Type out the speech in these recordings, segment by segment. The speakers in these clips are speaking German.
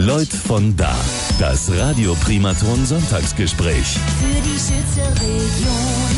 Leut von da. Das Radio Primaton Sonntagsgespräch. Für die Schütze-Region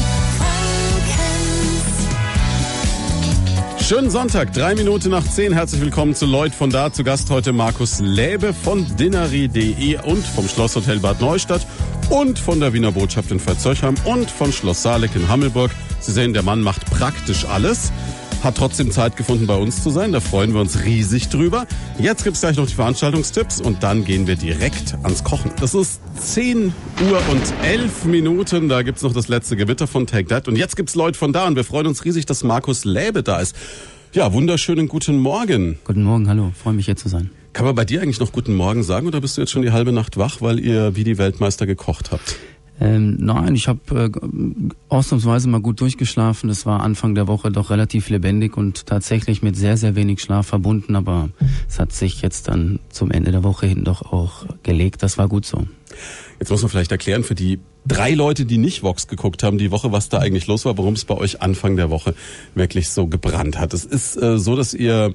Frankens. Schönen Sonntag, 3 Minuten nach 10. Herzlich willkommen zu Leut von da. Zu Gast heute Markus Läbe von dinnery.de und vom Schlosshotel Bad Neustadt und von der Wiener Botschaft in Veitshöchheim und von Schloss Saaleck in Hammelburg. Sie sehen, der Mann macht praktisch alles. Hat trotzdem Zeit gefunden, bei uns zu sein. Da freuen wir uns riesig drüber. Jetzt gibt's gleich noch die Veranstaltungstipps und dann gehen wir direkt ans Kochen. Das ist 10 Uhr und 11 Minuten. Da gibt's noch das letzte Gewitter von Take That. Und jetzt gibt's Leut von da und wir freuen uns riesig, dass Markus Läbe da ist. Ja, wunderschönen guten Morgen. Guten Morgen, hallo. Freue mich hier zu sein. Kann man bei dir eigentlich noch guten Morgen sagen oder bist du jetzt schon die halbe Nacht wach, weil ihr wie die Weltmeister gekocht habt? Nein, ich habe ausnahmsweise mal gut durchgeschlafen. Es war Anfang der Woche doch relativ lebendig und tatsächlich mit sehr, sehr wenig Schlaf verbunden. Aber es hat sich jetzt dann zum Ende der Woche hin doch auch gelegt. Das war gut so. Jetzt muss man vielleicht erklären für die 3 Leute, die nicht Vox geguckt haben die Woche, was da eigentlich los war, warum es bei euch Anfang der Woche wirklich so gebrannt hat. Es ist so, dass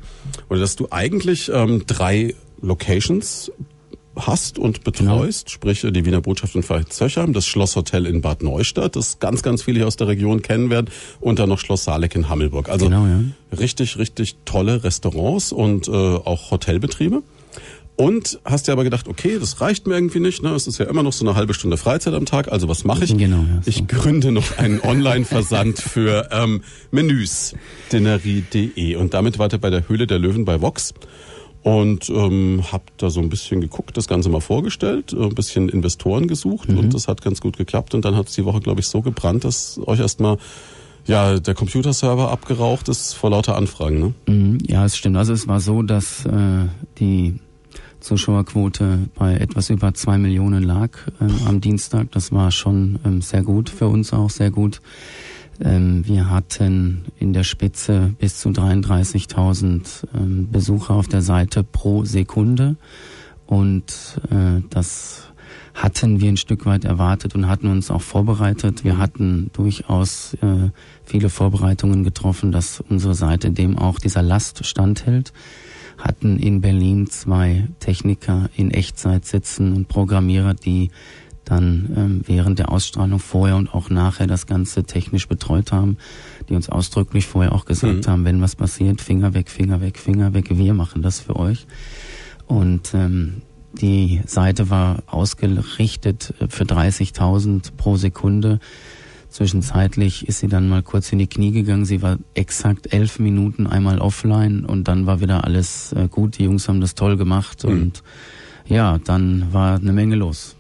du eigentlich 3 Locations hast und betreust, genau. Sprich die Wiener Botschaft in Veitshöchheim, das Schlosshotel in Bad Neustadt, das ganz, ganz viele hier aus der Region kennen werden, und dann noch Schloss Saaleck in Hammelburg. Also genau, ja. Richtig, richtig tolle Restaurants und auch Hotelbetriebe. Und hast dir aber gedacht, okay, das reicht mir irgendwie nicht, ne? Es ist ja immer noch so eine halbe Stunde Freizeit am Tag, also was mache ich? Genau, ja, so. Ich gründe noch einen Online-Versand für Menüs, dinnery.de, und damit wart ihr bei der Höhle der Löwen bei Vox. Und hab da so ein bisschen geguckt, das Ganze mal vorgestellt, ein bisschen Investoren gesucht und das hat ganz gut geklappt. Und dann hat es die Woche, glaube ich, so gebrannt, dass euch erstmal der Computerserver abgeraucht ist vor lauter Anfragen, ne? Ja, es stimmt. Also es war so, dass die Zuschauerquote bei etwas über 2 Millionen lag am Dienstag. Das war schon sehr gut, für uns auch sehr gut. Wir hatten in der Spitze bis zu 33.000 Besucher auf der Seite pro Sekunde und das hatten wir ein Stück weit erwartet und hatten uns auch vorbereitet. Wir hatten durchaus viele Vorbereitungen getroffen, dass unsere Seite dem auch dieser Last standhält. Hatten in Berlin 2 Techniker in Echtzeit sitzen und Programmierer, die dann während der Ausstrahlung vorher und auch nachher das Ganze technisch betreut haben, die uns ausdrücklich vorher auch gesagt haben, wenn was passiert, Finger weg, Finger weg, Finger weg, wir machen das für euch. Und die Seite war ausgerichtet für 30.000 pro Sekunde. Zwischenzeitlich ist sie dann mal kurz in die Knie gegangen. Sie war exakt 11 Minuten einmal offline und dann war wieder alles gut. Die Jungs haben das toll gemacht und ja, dann war eine Menge los.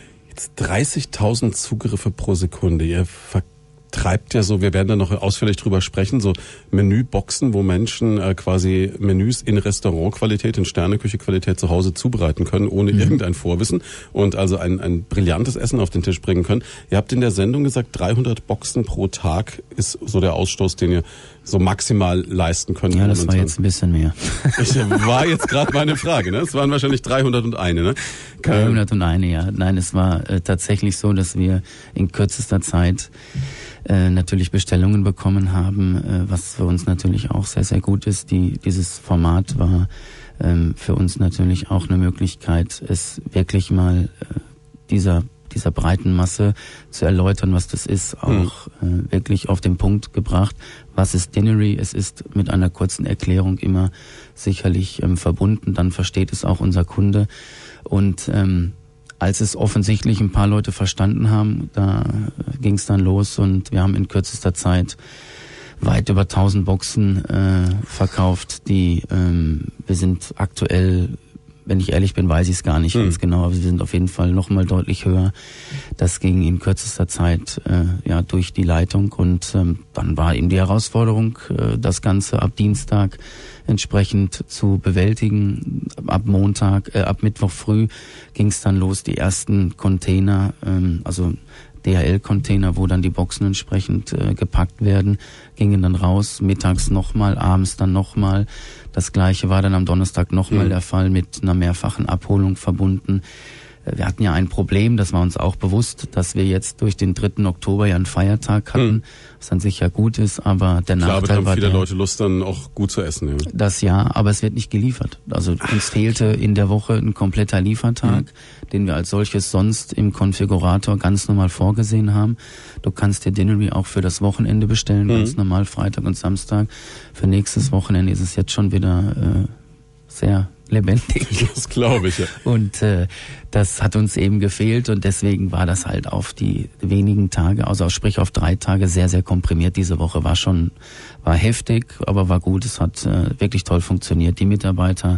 30.000 Zugriffe pro Sekunde. Ihr vertreibt ja so, wir werden da noch ausführlich drüber sprechen, so Menüboxen, wo Menschen quasi Menüs in Restaurantqualität, in Sterneküche-Qualität zu Hause zubereiten können, ohne irgendein Vorwissen und also ein brillantes Essen auf den Tisch bringen können. Ihr habt in der Sendung gesagt, 300 Boxen pro Tag ist so der Ausstoß, den ihr so maximal leisten könnt. Ja, das war jetzt ein bisschen mehr. War jetzt gerade meine Frage, ne? Es waren wahrscheinlich 301, ne? 301, ja. Nein, es war tatsächlich so, dass wir in kürzester Zeit natürlich Bestellungen bekommen haben, was für uns natürlich auch sehr, sehr gut ist. Dieses Format war für uns natürlich auch eine Möglichkeit, es wirklich mal dieser breiten Masse zu erläutern, was das ist, auch wirklich auf den Punkt gebracht. Was ist Dinnery? Es ist mit einer kurzen Erklärung immer sicherlich verbunden, dann versteht es auch unser Kunde. Und als es offensichtlich ein paar Leute verstanden haben, da ging es dann los und wir haben in kürzester Zeit weit über 1000 Boxen verkauft. Wir sind aktuell, wenn ich ehrlich bin, weiß ich es gar nicht ganz genau, aber wir sind auf jeden Fall noch mal deutlich höher. Das ging in kürzester Zeit durch die Leitung und dann war eben die Herausforderung, das Ganze ab Dienstag entsprechend zu bewältigen. Ab Mittwoch früh ging es dann los, die ersten Container, also DHL-Container, wo dann die Boxen entsprechend gepackt werden, gingen dann raus, mittags nochmal, abends dann nochmal. Das Gleiche war dann am Donnerstag nochmal der Fall mit einer mehrfachen Abholung verbunden. Wir hatten ja ein Problem, das war uns auch bewusst, dass wir jetzt durch den 3. Oktober ja einen Feiertag hatten, was an sich ja gut ist, aber der Klar, Nachteil haben war viele Leute Lust, dann auch gut zu essen. Ja. das ja, aber es wird nicht geliefert. Also uns fehlte in der Woche ein kompletter Liefertag, den wir als solches sonst im Konfigurator ganz normal vorgesehen haben. Du kannst dir Dinnery auch für das Wochenende bestellen, ganz normal Freitag und Samstag. Für nächstes Wochenende ist es jetzt schon wieder sehr lebendig. Das glaube ich, ja. Und das hat uns eben gefehlt und deswegen war das halt auf die wenigen Tage, also sprich auf 3 Tage sehr, sehr komprimiert. Diese Woche war heftig, aber war gut. Es hat wirklich toll funktioniert. Die Mitarbeiter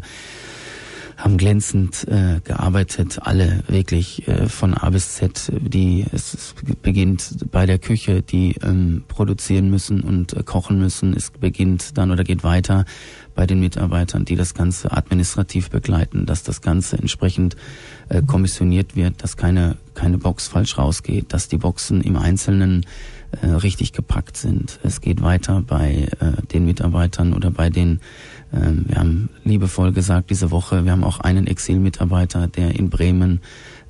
haben glänzend gearbeitet, alle wirklich von A bis Z. Es beginnt bei der Küche, die produzieren müssen und kochen müssen. Es beginnt dann oder geht weiter bei den Mitarbeitern, die das Ganze administrativ begleiten, dass das Ganze entsprechend kommissioniert wird, dass keine Box falsch rausgeht, dass die Boxen im Einzelnen richtig gepackt sind. Es geht weiter bei den Mitarbeitern oder bei den, wir haben liebevoll gesagt diese Woche, wir haben auch einen Exil-Mitarbeiter, der in Bremen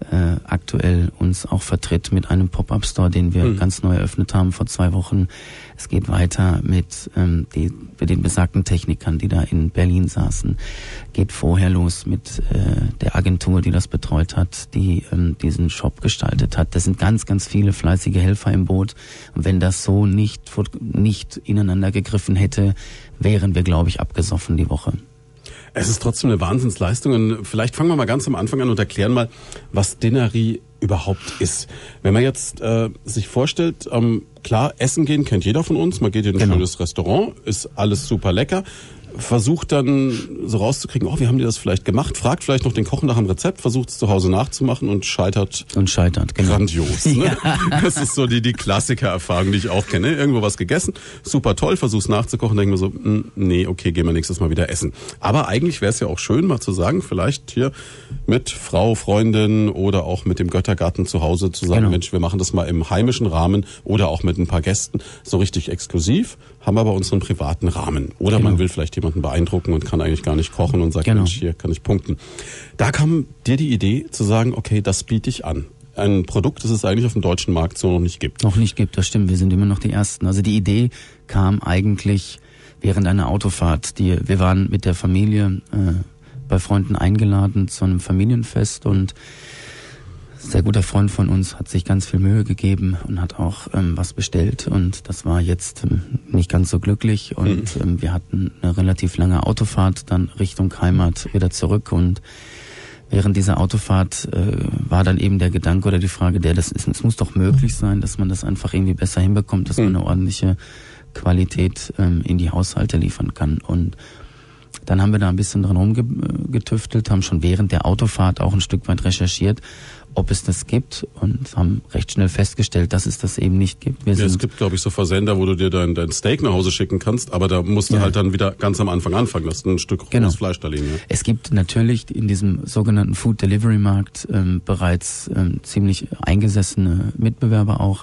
aktuell uns auch vertritt mit einem Pop-Up-Store, den wir ganz neu eröffnet haben vor 2 Wochen. Es geht weiter mit den besagten Technikern, die da in Berlin saßen. Geht vorher los mit der Agentur, die das betreut hat, die diesen Shop gestaltet hat. Das sind ganz, ganz viele fleißige Helfer im Boot. Und wenn das so nicht ineinander gegriffen hätte, wären wir, glaube ich, abgesoffen die Woche. Es ist trotzdem eine Wahnsinnsleistung und vielleicht fangen wir mal ganz am Anfang an und erklären mal, was Dinnery überhaupt ist. Wenn man jetzt sich vorstellt, klar, essen gehen kennt jeder von uns, man geht in ein schönes Restaurant, ist alles super lecker, versucht dann so rauszukriegen, wie haben die das vielleicht gemacht, fragt vielleicht noch den Koch nach dem Rezept, versucht es zu Hause nachzumachen und scheitert genau. Grandios. Ne? Ja. Das ist so die Klassiker-Erfahrung, die ich auch kenne. Irgendwo was gegessen, super toll, versuch's nachzukochen, denke mir so, nee, okay, gehen wir nächstes Mal wieder essen. Aber eigentlich wäre es ja auch schön, mal zu sagen, vielleicht hier mit Frau, Freundin oder auch mit dem Göttergarten zu Hause zu sagen, Mensch, wir machen das mal im heimischen Rahmen oder auch mit ein paar Gästen so richtig exklusiv, haben aber unseren privaten Rahmen. Oder man will vielleicht jemanden beeindrucken und kann eigentlich gar nicht kochen und sagt, Mensch, hier kann ich punkten. Da kam dir die Idee zu sagen, okay, das biete ich an. Ein Produkt, das es eigentlich auf dem deutschen Markt so noch nicht gibt. Noch nicht gibt, das stimmt. Wir sind immer noch die Ersten. Also die Idee kam eigentlich während einer Autofahrt. Wir waren mit der Familie bei Freunden eingeladen zu einem Familienfest und ein sehr guter Freund von uns hat sich ganz viel Mühe gegeben und hat auch was bestellt und das war jetzt nicht ganz so glücklich und wir hatten eine relativ lange Autofahrt dann Richtung Heimat wieder zurück und während dieser Autofahrt war dann eben der Gedanke oder die Frage, es muss doch möglich sein, dass man das einfach irgendwie besser hinbekommt, dass man eine ordentliche Qualität in die Haushalte liefern kann und dann haben wir da ein bisschen dran rumgetüftelt, haben schon während der Autofahrt auch ein Stück weit recherchiert, ob es das gibt und haben recht schnell festgestellt, dass es das eben nicht gibt. Es gibt, glaube ich, so Versender, wo du dir dein Steak nach Hause schicken kannst, aber da musst du halt dann wieder ganz am Anfang anfangen, dass ein Stück rohes Fleisch da liegen. Ja. Es gibt natürlich in diesem sogenannten Food Delivery Markt bereits ziemlich eingesessene Mitbewerber auch,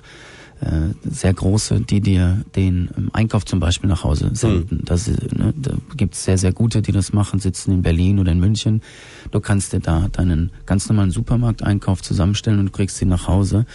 sehr große, die dir den Einkauf zum Beispiel nach Hause senden. Da gibt es sehr, sehr gute, die das machen, sitzen in Berlin oder in München. Du kannst dir da deinen ganz normalen Supermarkteinkauf zusammenstellen und du kriegst sie nach Hause.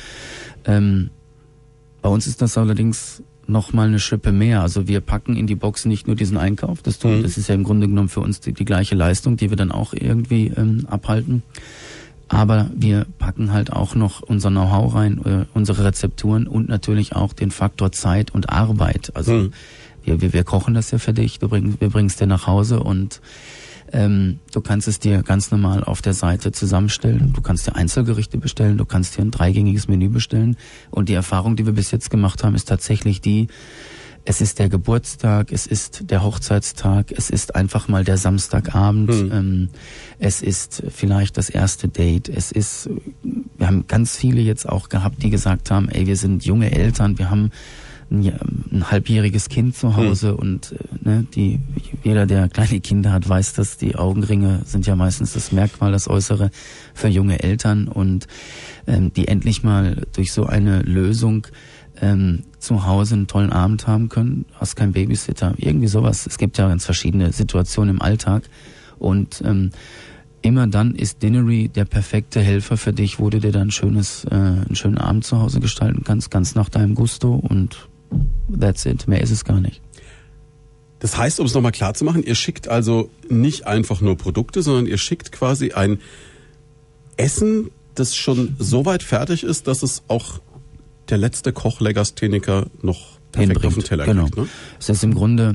Bei uns ist das allerdings noch mal eine Schippe mehr. Also wir packen in die Box nicht nur diesen Einkauf, das ist ja im Grunde genommen für uns die gleiche Leistung, die wir dann auch irgendwie abhalten. Aber wir packen halt auch noch unser Know-how rein, unsere Rezepturen und natürlich auch den Faktor Zeit und Arbeit. Also wir kochen das ja für dich, wir bringen es dir nach Hause und du kannst es dir ganz normal auf der Seite zusammenstellen. Du kannst dir Einzelgerichte bestellen, du kannst dir ein 3-gängiges Menü bestellen. Und die Erfahrung, die wir bis jetzt gemacht haben, ist tatsächlich es ist der Geburtstag, es ist der Hochzeitstag, es ist einfach mal der Samstagabend, es ist vielleicht das erste Date, wir haben ganz viele jetzt auch gehabt, die gesagt haben, wir sind junge Eltern, wir haben ein halbjähriges Kind zu Hause und jeder, der kleine Kinder hat, weiß, dass die Augenringe sind ja meistens das Merkmal, das Äußere für junge Eltern und die endlich mal durch so eine Lösung zu Hause einen tollen Abend haben können, hast keinen Babysitter, irgendwie sowas. Es gibt ja ganz verschiedene Situationen im Alltag und immer dann ist Dinnery der perfekte Helfer für dich, wo du dir dann einen schönen Abend zu Hause gestalten kannst, ganz nach deinem Gusto und that's it. Mehr ist es gar nicht. Das heißt, um es nochmal klar zu machen, ihr schickt also nicht einfach nur Produkte, sondern ihr schickt quasi ein Essen, das schon so weit fertig ist, dass es auch der letzte Koch-Legastheniker noch perfekt auf den Teller kriegt. Ne? Es ist im Grunde,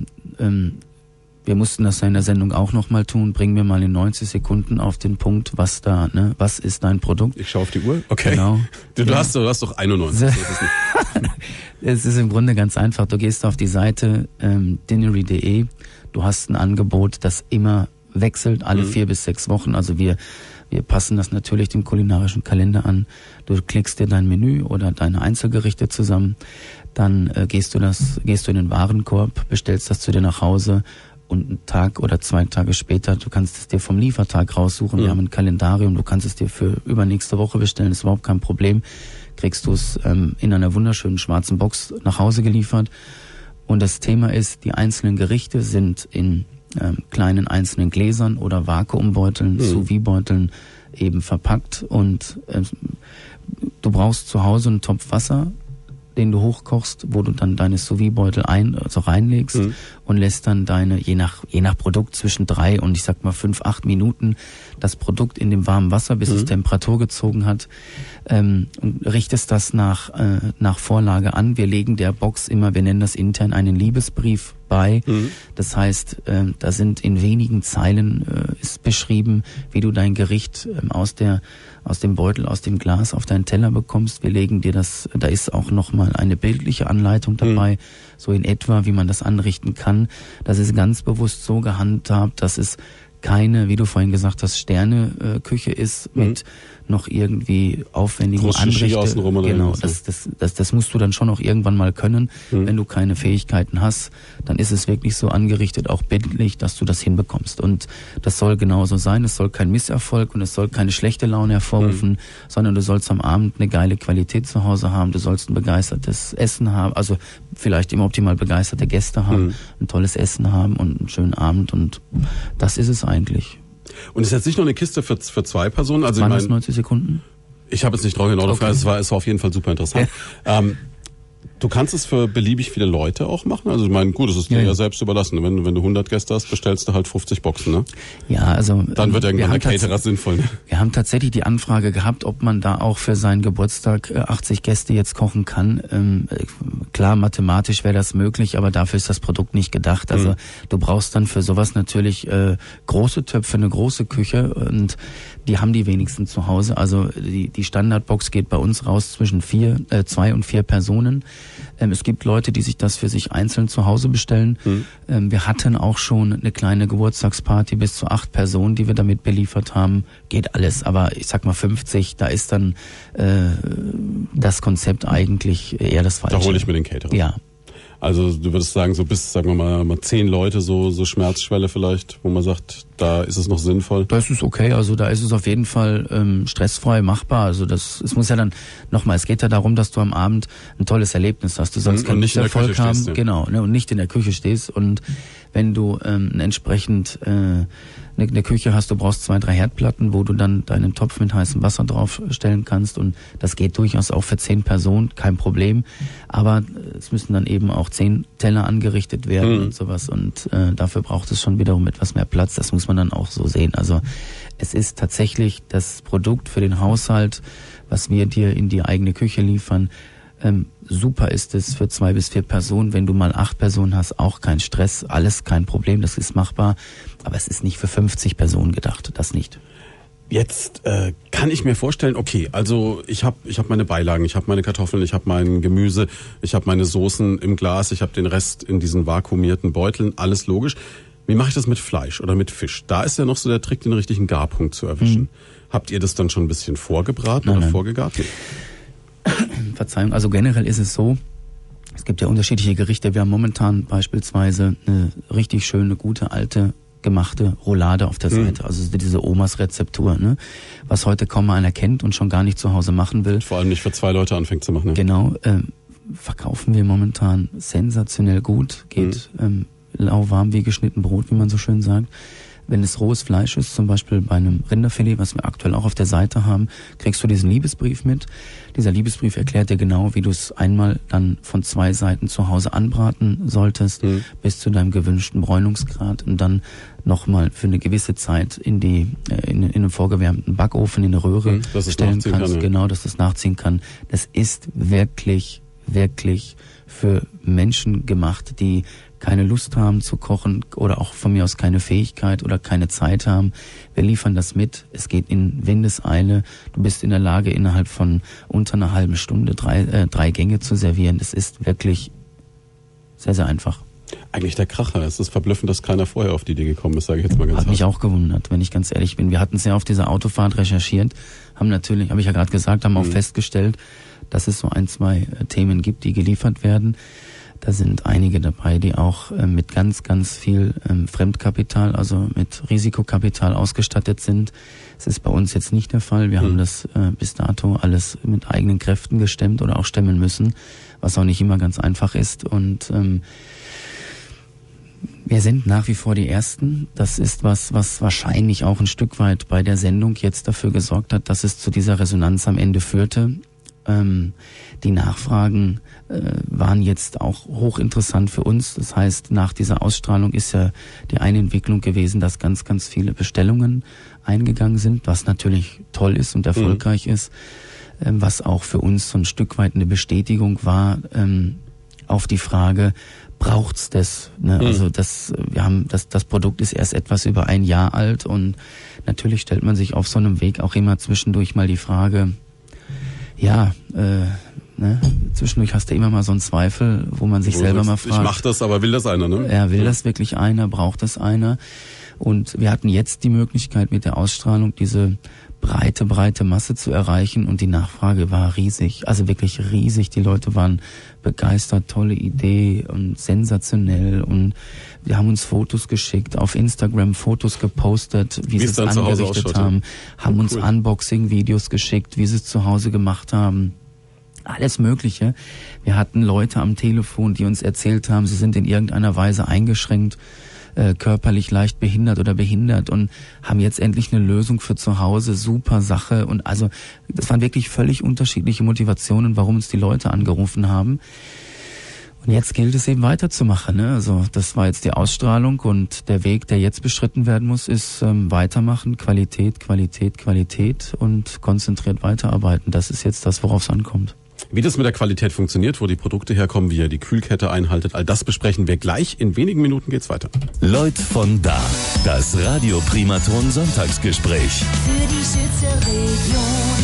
wir mussten das ja in der Sendung auch nochmal tun, bringen wir mal in 90 Sekunden auf den Punkt, was ist dein Produkt? Ich schaue auf die Uhr. Okay. Genau. Du hast doch 91. Es ist im Grunde ganz einfach. Du gehst auf die Seite dinnery.de. Du hast ein Angebot, das immer wechselt, alle 4 bis 6 Wochen. Also wir passen das natürlich dem kulinarischen Kalender an. Du klickst dir dein Menü oder deine Einzelgerichte zusammen. Dann gehst du in den Warenkorb, bestellst das zu dir nach Hause. Und einen Tag oder 2 Tage später, du kannst es dir vom Liefertag raussuchen. Wir haben ein Kalendarium, du kannst es dir für übernächste Woche bestellen, ist überhaupt kein Problem. Kriegst du es in einer wunderschönen schwarzen Box nach Hause geliefert. Und das Thema ist, die einzelnen Gerichte sind in kleinen einzelnen Gläsern oder Vakuumbeuteln, Sous-Vide-Beuteln eben verpackt. Und du brauchst zu Hause einen Topf Wasser, den du hochkochst, wo du dann deine Sous-Vide-Beutel reinlegst und lässt dann je nach Produkt zwischen 3 und 5-8 Minuten das Produkt in dem warmen Wasser, bis es Temperatur gezogen hat, und richtest das nach Vorlage an. Wir legen der Box immer, wir nennen das intern einen Liebesbrief bei. Das heißt, da sind in wenigen Zeilen ist beschrieben, wie du dein Gericht aus dem Beutel, aus dem Glas auf deinen Teller bekommst. Wir legen dir da ist auch nochmal eine bildliche Anleitung dabei, so in etwa, wie man das anrichten kann. Das ist ganz bewusst so gehandhabt, dass es keine, wie du vorhin gesagt hast, Sterne-Küche ist mit noch irgendwie aufwendigen Anrichten. Genau, das musst du dann schon auch irgendwann mal können. Wenn du keine Fähigkeiten hast, dann ist es wirklich so angerichtet, auch bildlich, dass du das hinbekommst. Und das soll genauso sein. Es soll kein Misserfolg und es soll keine schlechte Laune hervorrufen, sondern du sollst am Abend eine geile Qualität zu Hause haben. Du sollst ein begeistertes Essen haben, also vielleicht im Optimal begeisterte Gäste haben, ein tolles Essen haben und einen schönen Abend. Und das ist es eigentlich. Und ist jetzt nicht nur eine Kiste für 2 Personen? Also waren das 90 Sekunden? Ich habe jetzt nicht drauf genau gefragt, es war auf jeden Fall super interessant. Du kannst es für beliebig viele Leute auch machen? Also ich meine, gut, es ist dir ja selbst überlassen. Wenn du 100 Gäste hast, bestellst du halt 50 Boxen, ne? Ja, also... Dann wird irgendwann der Caterer sinnvoll, ne? Wir haben tatsächlich die Anfrage gehabt, ob man da auch für seinen Geburtstag 80 Gäste jetzt kochen kann. Klar, mathematisch wäre das möglich, aber dafür ist das Produkt nicht gedacht. Also du brauchst dann für sowas natürlich große Töpfe, eine große Küche, und die haben die wenigsten zu Hause. Also die Standardbox geht bei uns raus zwischen 2 und 4 Personen. Es gibt Leute, die sich das für sich einzeln zu Hause bestellen. Wir hatten auch schon eine kleine Geburtstagsparty bis zu 8 Personen, die wir damit beliefert haben. Geht alles, aber ich sag mal 50, da ist dann das Konzept eigentlich eher das Falsche. Da hole ich mir den Caterer. Ja. Also du würdest sagen, so bis, sagen wir mal 10 Leute, so Schmerzschwelle vielleicht, wo man sagt, da ist es noch sinnvoll? Das ist okay, also da ist es auf jeden Fall stressfrei machbar. Also es muss ja dann, nochmal, es geht ja darum, dass du am Abend ein tolles Erlebnis hast. Du sollst keinen Misserfolg haben, stehst, ja. Genau, ne, und nicht in der Küche stehst. Und wenn du entsprechend eine Küche hast, du brauchst 2, 3 Herdplatten, wo du dann deinen Topf mit heißem Wasser draufstellen kannst, und das geht durchaus auch für 10 Personen, kein Problem. Aber es müssen dann eben auch 10 Teller angerichtet werden und sowas, und dafür braucht es schon wiederum etwas mehr Platz. Das muss man dann auch so sehen. Also es ist tatsächlich das Produkt für den Haushalt, was wir dir in die eigene Küche liefern. Super ist es für 2 bis 4 Personen. Wenn du mal 8 Personen hast, auch kein Stress, alles kein Problem, das ist machbar. Aber es ist nicht für 50 Personen gedacht, das nicht. Jetzt kann ich mir vorstellen, okay, also ich hab meine Beilagen, ich habe meine Kartoffeln, ich habe mein Gemüse, ich habe meine Soßen im Glas, ich habe den Rest in diesen vakuumierten Beuteln, alles logisch. Wie mache ich das mit Fleisch oder mit Fisch? Da ist ja noch so der Trick, den richtigen Garpunkt zu erwischen. Habt ihr das dann schon ein bisschen vorgebraten oder vorgegart? Verzeihung, also generell ist es so, es gibt ja unterschiedliche Gerichte. Wir haben momentan beispielsweise eine richtig schöne, gute, alte, gemachte Roulade auf der Seite. Also diese Omas Rezeptur, ne? Was heute kaum mal einer kennt und schon gar nicht zu Hause machen will. Vor allem nicht für 2 Leute anfängt zu machen. Ne? Genau, verkaufen wir momentan sensationell gut. Geht lauwarm wie geschnitten Brot, wie man so schön sagt. wenn es rohes Fleisch ist, zum Beispiel bei einem Rinderfilet, was wir aktuell auch auf der Seite haben, kriegst du diesen Liebesbrief mit. Dieser Liebesbrief erklärt dir genau, wie du es einmal dann von 2 Seiten zu Hause anbraten solltest, bis zu deinem gewünschten Bräunungsgrad und dann nochmal für eine gewisse Zeit in einen vorgewärmten Backofen, in eine Röhre stellen kannst. Genau, dass das nachziehen kann. Das ist wirklich, wirklich für Menschen gemacht, die keine Lust haben zu kochen oder auch von mir aus keine Fähigkeit oder keine Zeit haben. Wir liefern das mit. Es geht in Windeseile. Du bist in der Lage, innerhalb von unter einer halben Stunde 3 Gänge zu servieren. Das ist wirklich sehr, sehr einfach. Eigentlich der Kracher. Es ist verblüffend, dass keiner vorher auf die Idee gekommen ist, sage ich jetzt mal ganz hart. Hat mich auch gewundert, wenn ich ganz ehrlich bin. Wir hatten es ja auf dieser Autofahrt recherchiert, haben natürlich, habe ich ja gerade gesagt, haben auch festgestellt, dass es so 1-2 Themen gibt, die geliefert werden. Da sind einige dabei, die auch mit ganz, ganz viel Fremdkapital, also mit Risikokapital ausgestattet sind. Das ist bei uns jetzt nicht der Fall. Wir haben das bis dato alles mit eigenen Kräften gestemmt oder auch stemmen müssen, was auch nicht immer ganz einfach ist. Und wir sind nach wie vor die Ersten. Das ist was wahrscheinlich auch ein Stück weit bei der Sendung jetzt dafür gesorgt hat, dass es zu dieser Resonanz am Ende führte. Die Nachfragen waren jetzt auch hochinteressant für uns. Das heißt, nach dieser Ausstrahlung ist ja die eine Entwicklung gewesen, dass ganz, ganz viele Bestellungen eingegangen sind, was natürlich toll ist und erfolgreich ist, was auch für uns so ein Stück weit eine Bestätigung war auf die Frage, braucht's das? Ne? Also das Produkt ist erst etwas über 1 Jahr alt und natürlich stellt man sich auf so einem Weg auch immer zwischendurch mal die Frage, zwischendurch hast du immer mal so einen Zweifel, wo man sich selber mal fragt. Ich mach das, aber will das einer, ne? Ja, will das wirklich einer? Braucht das einer? Und wir hatten jetzt die Möglichkeit mit der Ausstrahlung diese breite Masse zu erreichen und die Nachfrage war riesig, also wirklich riesig. Die Leute waren begeistert, tolle Idee und sensationell und wir haben uns Fotos geschickt, auf Instagram Fotos gepostet, wie sie es angerichtet haben, haben uns Unboxing-Videos geschickt, wie sie es zu Hause gemacht haben. Alles Mögliche. Wir hatten Leute am Telefon, die uns erzählt haben, sie sind in irgendeiner Weise eingeschränkt, körperlich leicht behindert oder behindert und haben jetzt endlich eine Lösung für zu Hause, super Sache und also das waren wirklich völlig unterschiedliche Motivationen, warum uns die Leute angerufen haben. Und jetzt gilt es eben weiterzumachen, ne? Also das war jetzt die Ausstrahlung und der Weg, der jetzt beschritten werden muss, ist weitermachen, Qualität und konzentriert weiterarbeiten. Das ist jetzt das, worauf es ankommt. Wie das mit der Qualität funktioniert, wo die Produkte herkommen, wie ihr die Kühlkette einhaltet, all das besprechen wir gleich. In wenigen Minuten geht's weiter. Leut von da. Das Radio Primaton Sonntagsgespräch. Für die Schützer Region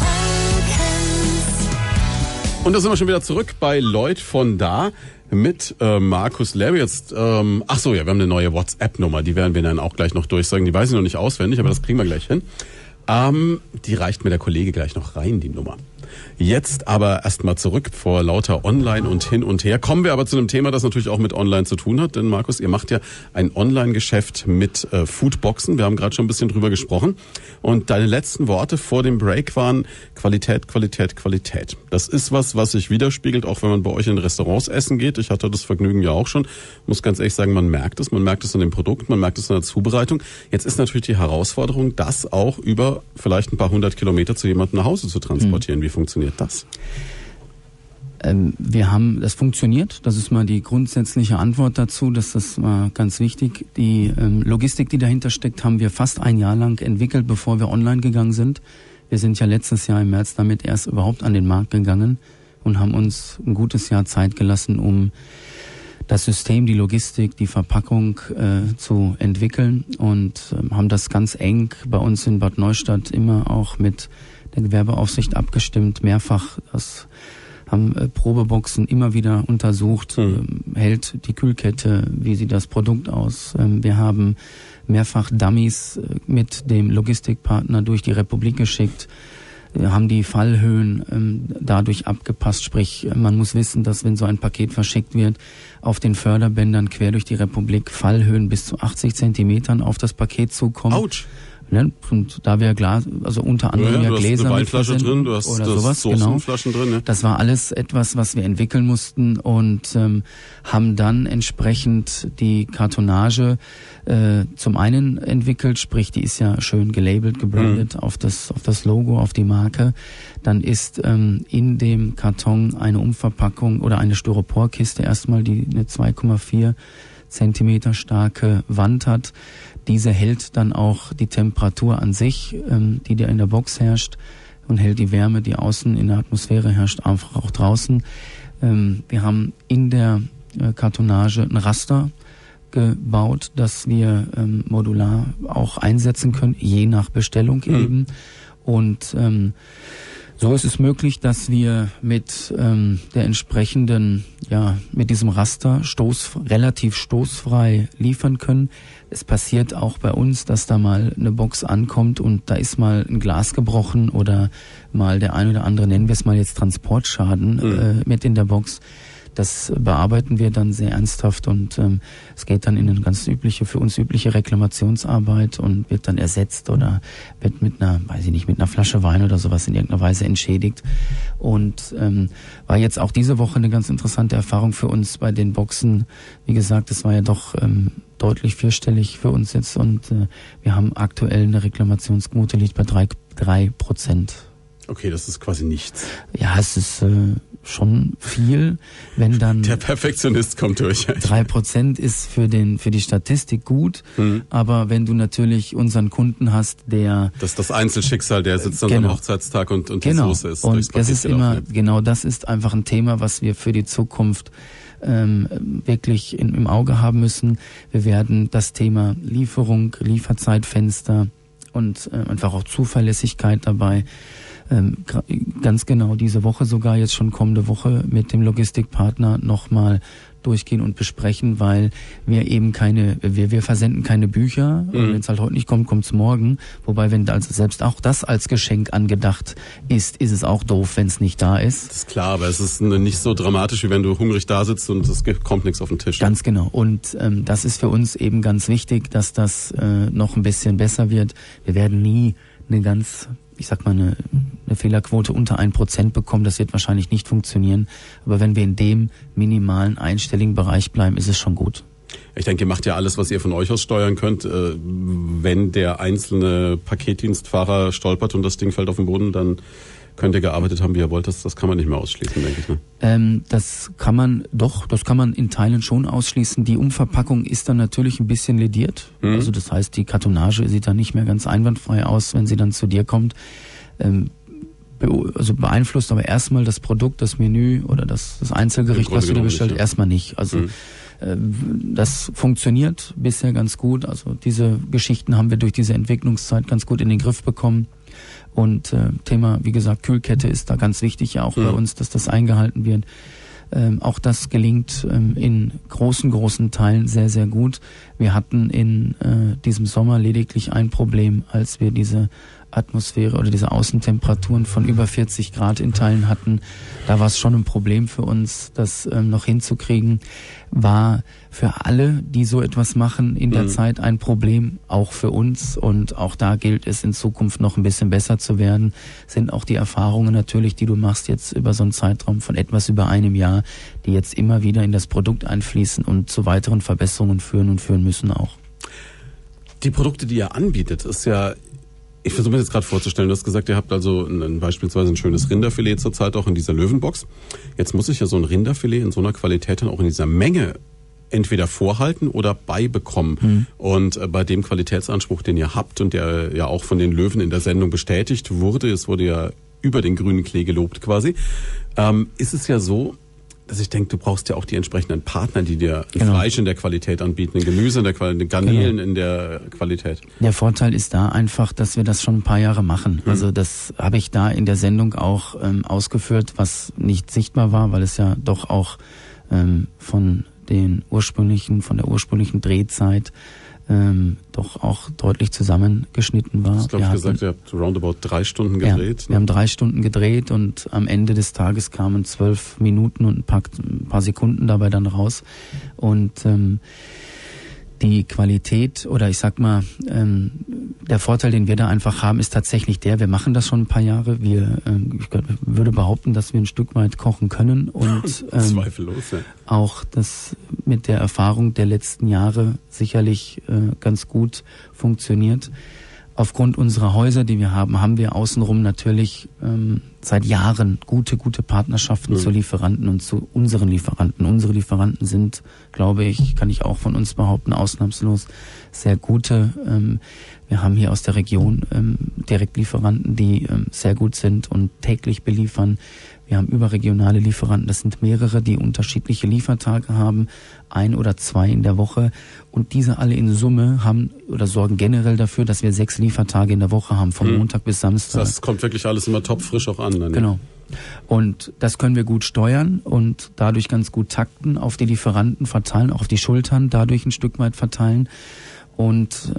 Frankens. Und da sind wir schon wieder zurück bei Leut von da mit Markus Lerbe. Jetzt, wir haben eine neue WhatsApp-Nummer, die werden wir dann auch gleich noch durchsagen. Die weiß ich noch nicht auswendig, aber das kriegen wir gleich hin. Die reicht mir der Kollege gleich noch rein, die Nummer. Jetzt aber erstmal zurück vor lauter Online und hin und her. Kommen wir aber zu einem Thema, das natürlich auch mit Online zu tun hat. Denn Markus, ihr macht ja ein Online-Geschäft mit Foodboxen. Wir haben gerade schon ein bisschen drüber gesprochen. Und deine letzten Worte vor dem Break waren Qualität. Das ist was sich widerspiegelt, auch wenn man bei euch in Restaurants essen geht. Ich hatte das Vergnügen ja auch schon. Muss ganz ehrlich sagen, man merkt es. Man merkt es an dem Produkt, man merkt es an der Zubereitung. Jetzt ist natürlich die Herausforderung, das auch über vielleicht ein paar 100 Kilometer zu jemandem nach Hause zu transportieren. Wie funktioniert das? Das funktioniert. Das ist mal die grundsätzliche Antwort dazu. Das ist mal ganz wichtig. Die Logistik, die dahinter steckt, haben wir fast 1 Jahr lang entwickelt, bevor wir online gegangen sind. Wir sind ja letztes Jahr im März damit erst überhaupt an den Markt gegangen und haben uns ein gutes Jahr Zeit gelassen, um das System, die Logistik, die Verpackung zu entwickeln und haben das ganz eng bei uns in Bad Neustadt immer auch mit der Gewerbeaufsicht abgestimmt, mehrfach. Das haben Probeboxen immer wieder untersucht, hält die Kühlkette, wie sieht das Produkt aus. Wir haben mehrfach Dummies mit dem Logistikpartner durch die Republik geschickt, haben die Fallhöhen dadurch abgepasst, sprich man muss wissen, dass wenn so ein Paket verschickt wird, auf den Förderbändern quer durch die Republik Fallhöhen bis zu 80 Zentimetern auf das Paket zukommen. Autsch. Ne? Und da wir Glas, also unter anderem du Gläser hast eine mit Weinflasche drin, du hast oder das sowas, Soßenflaschen drin. Ne? Das war alles etwas, was wir entwickeln mussten und haben dann entsprechend die Kartonage zum einen entwickelt, sprich die ist ja schön gelabelt, gebrandet auf das Logo, auf die Marke. Dann ist in dem Karton eine Umverpackung oder eine Styroporkiste erstmal, die eine 2,4 Zentimeter starke Wand hat. Diese hält dann auch die Temperatur an sich, die da in der Box herrscht, und hält die Wärme, die außen in der Atmosphäre herrscht, einfach auch draußen. Wir haben in der Kartonage ein Raster gebaut, das wir modular auch einsetzen können, je nach Bestellung eben. Und so ist es möglich, dass wir mit der entsprechenden, mit diesem Raster relativ stoßfrei liefern können. Es passiert auch bei uns, dass da mal eine Box ankommt und da ist mal ein Glas gebrochen oder mal der ein oder andere, nennen wir es mal jetzt Transportschaden mit in der Box. Das bearbeiten wir dann sehr ernsthaft und es geht dann in eine ganz übliche, für uns übliche Reklamationsarbeit und wird dann ersetzt oder wird mit einer Flasche Wein oder sowas in irgendeiner Weise entschädigt. Und war jetzt auch diese Woche eine ganz interessante Erfahrung für uns bei den Boxen. Wie gesagt, es war ja doch deutlich vierstellig für uns jetzt und wir haben aktuell eine Reklamationsquote, liegt bei 3%. Okay, das ist quasi nichts. Ja, es ist schon viel, wenn dann... Der Perfektionist kommt durch. 3% ist für die Statistik gut, aber wenn du natürlich unseren Kunden hast, der... Das ist das Einzelschicksal, der sitzt dann am Hochzeitstag und die Soße ist durchs und das ist Paket immer, das ist einfach ein Thema, was wir für die Zukunft wirklich im Auge haben müssen. Wir werden das Thema Lieferung, Lieferzeitfenster und einfach auch Zuverlässigkeit dabei ganz genau diese Woche, sogar jetzt schon kommende Woche, mit dem Logistikpartner nochmal durchgehen und besprechen, weil wir eben wir versenden keine Bücher. Wenn es halt heute nicht kommt, kommt es morgen. Wobei, wenn also selbst auch das als Geschenk angedacht ist es auch doof, wenn es nicht da ist. Das ist klar, aber es ist nicht so dramatisch, wie wenn du hungrig da sitzt und es kommt nichts auf den Tisch. Ganz genau. Und das ist für uns eben ganz wichtig, dass das noch ein bisschen besser wird. Wir werden nie eine Fehlerquote unter 1% bekommen, das wird wahrscheinlich nicht funktionieren. Aber wenn wir in dem minimalen einstelligen Bereich bleiben, ist es schon gut. Ich denke, ihr macht ja alles, was ihr von euch aus steuern könnt. Wenn der einzelne Paketdienstfahrer stolpert und das Ding fällt auf den Boden, dann könnt ihr gearbeitet haben, wie ihr wollt. Das kann man nicht mehr ausschließen, denke ich. Ne? Das kann man in Teilen schon ausschließen. Die Umverpackung ist dann natürlich ein bisschen lediert. Also das heißt, die Kartonage sieht dann nicht mehr ganz einwandfrei aus, wenn sie dann zu dir kommt. Also beeinflusst aber erstmal das Produkt, das Menü oder das Einzelgericht, was du dir bestellt, erstmal nicht. Also das funktioniert bisher ganz gut. Also diese Geschichten haben wir durch diese Entwicklungszeit ganz gut in den Griff bekommen. Und Thema, wie gesagt, Kühlkette ist da ganz wichtig ja auch bei uns, dass das eingehalten wird. Auch das gelingt in großen Teilen sehr, sehr gut. Wir hatten in diesem Sommer lediglich ein Problem, als wir diese Atmosphäre oder diese Außentemperaturen von über 40 Grad in Teilen hatten. Da war es schon ein Problem für uns, das noch hinzukriegen. War für alle, die so etwas machen, in der Zeit ein Problem, auch für uns. Und auch da gilt es in Zukunft noch ein bisschen besser zu werden. Sind auch die Erfahrungen natürlich, die du machst jetzt über so einen Zeitraum von etwas über einem Jahr, die jetzt immer wieder in das Produkt einfließen und zu weiteren Verbesserungen führen müssen auch. Die Produkte, die ihr anbietet, ist ja... Ich versuche mir jetzt gerade vorzustellen, du hast gesagt, ihr habt also beispielsweise ein schönes Rinderfilet zurzeit auch in dieser Löwenbox. Jetzt muss ich ja so ein Rinderfilet in so einer Qualität dann auch in dieser Menge entweder vorhalten oder beibekommen. Und bei dem Qualitätsanspruch, den ihr habt und der ja auch von den Löwen in der Sendung bestätigt wurde, es wurde ja über den grünen Klee gelobt quasi, ist es ja so, dass ich denke, du brauchst ja auch die entsprechenden Partner, die dir Fleisch in der Qualität anbieten, ein Gemüse in der Qualität, Garnelen in der Qualität. Der Vorteil ist da einfach, dass wir das schon ein paar Jahre machen. Also das habe ich da in der Sendung auch ausgeführt, was nicht sichtbar war, weil es ja doch auch von der ursprünglichen Drehzeit doch auch deutlich zusammengeschnitten war. Du hast, glaube ich, gesagt, ihr habt roundabout 3 Stunden gedreht. Ja, wir haben 3 Stunden gedreht und am Ende des Tages kamen 12 Minuten und ein paar Sekunden dabei dann raus. Und Die Qualität oder ich sag mal, der Vorteil, den wir da einfach haben, ist tatsächlich wir machen das schon ein paar Jahre. Ich würde behaupten, dass wir ein Stück weit kochen können und zweifellos, ja. Auch das mit der Erfahrung der letzten Jahre sicherlich ganz gut funktioniert. Aufgrund unserer Häuser, die wir haben wir außenrum natürlich seit Jahren gute Partnerschaften zu Lieferanten und zu unseren Lieferanten. Unsere Lieferanten sind, glaube ich, kann ich auch von uns behaupten, ausnahmslos sehr gute. Wir haben hier aus der Region Direktlieferanten, die sehr gut sind und täglich beliefern. Wir haben überregionale Lieferanten, das sind mehrere, die unterschiedliche Liefertage haben, 1 oder 2 in der Woche. Und diese alle in Summe sorgen generell dafür, dass wir 6 Liefertage in der Woche haben, von Montag bis Samstag. Das kommt wirklich alles immer topfrisch auch an. Dann, genau. Und das können wir gut steuern und dadurch ganz gut takten, auf die Lieferanten verteilen, auch auf die Schultern dadurch ein Stück weit verteilen. Und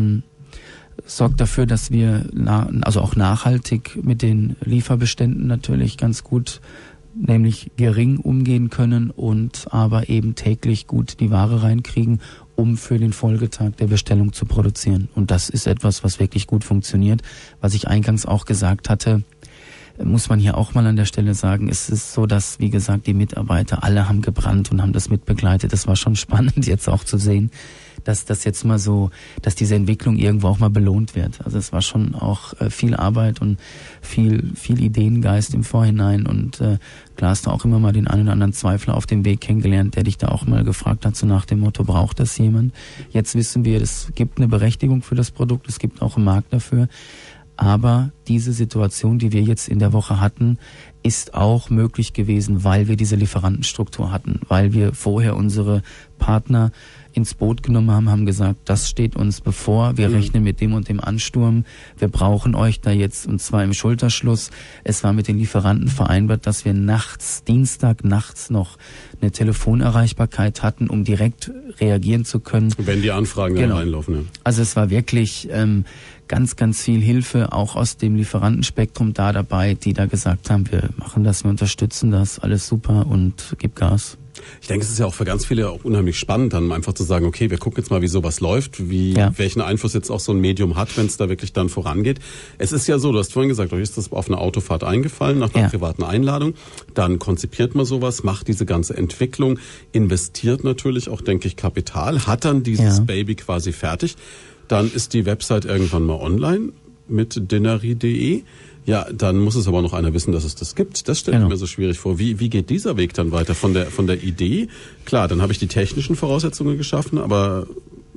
sorgt dafür, dass wir auch nachhaltig mit den Lieferbeständen natürlich ganz gut, nämlich gering umgehen können und aber eben täglich gut die Ware reinkriegen, um für den Folgetag der Bestellung zu produzieren. Und das ist etwas, was wirklich gut funktioniert. Was ich eingangs auch gesagt hatte, muss man hier auch mal an der Stelle sagen, es ist so, dass, wie gesagt, die Mitarbeiter alle haben gebrannt und haben das mitbegleitet. Das war schon spannend jetzt auch zu sehen, dass das jetzt mal so, dass diese Entwicklung irgendwo auch mal belohnt wird. Also es war schon auch viel Arbeit und viel Ideengeist im Vorhinein und klar hast du auch immer mal den einen oder anderen Zweifler auf dem Weg kennengelernt, der dich da auch mal gefragt hat, so nach dem Motto, braucht das jemand? Jetzt wissen wir, es gibt eine Berechtigung für das Produkt, es gibt auch einen Markt dafür. Aber diese Situation, die wir jetzt in der Woche hatten, ist auch möglich gewesen, weil wir diese Lieferantenstruktur hatten, weil wir vorher unsere Partner ins Boot genommen haben gesagt, das steht uns bevor, wir rechnen mit dem und dem Ansturm, wir brauchen euch da jetzt, und zwar im Schulterschluss. Es war mit den Lieferanten vereinbart, dass wir Dienstag nachts noch eine Telefonerreichbarkeit hatten, um direkt reagieren zu können. Wenn die Anfragen dann reinlaufen. Ja. Also es war wirklich ganz viel Hilfe, auch aus dem Lieferantenspektrum da dabei, die da gesagt haben, wir machen das, wir unterstützen das, alles super und gib Gas. Ich denke, es ist ja auch für ganz viele auch unheimlich spannend, dann einfach zu sagen, okay, wir gucken jetzt mal, wie sowas läuft, welchen Einfluss jetzt auch so ein Medium hat, wenn es da wirklich dann vorangeht. Es ist ja so, du hast vorhin gesagt, euch ist das auf einer Autofahrt eingefallen, nach einer privaten Einladung. Dann konzipiert man sowas, macht diese ganze Entwicklung, investiert natürlich auch, denke ich, Kapital, hat dann dieses Baby quasi fertig. Dann ist die Website irgendwann mal online mit dinnery.de. Ja, dann muss es aber noch einer wissen, dass es das gibt. Das stelle ich mir so schwierig vor. Wie geht dieser Weg dann weiter von der Idee? Klar, dann habe ich die technischen Voraussetzungen geschaffen, aber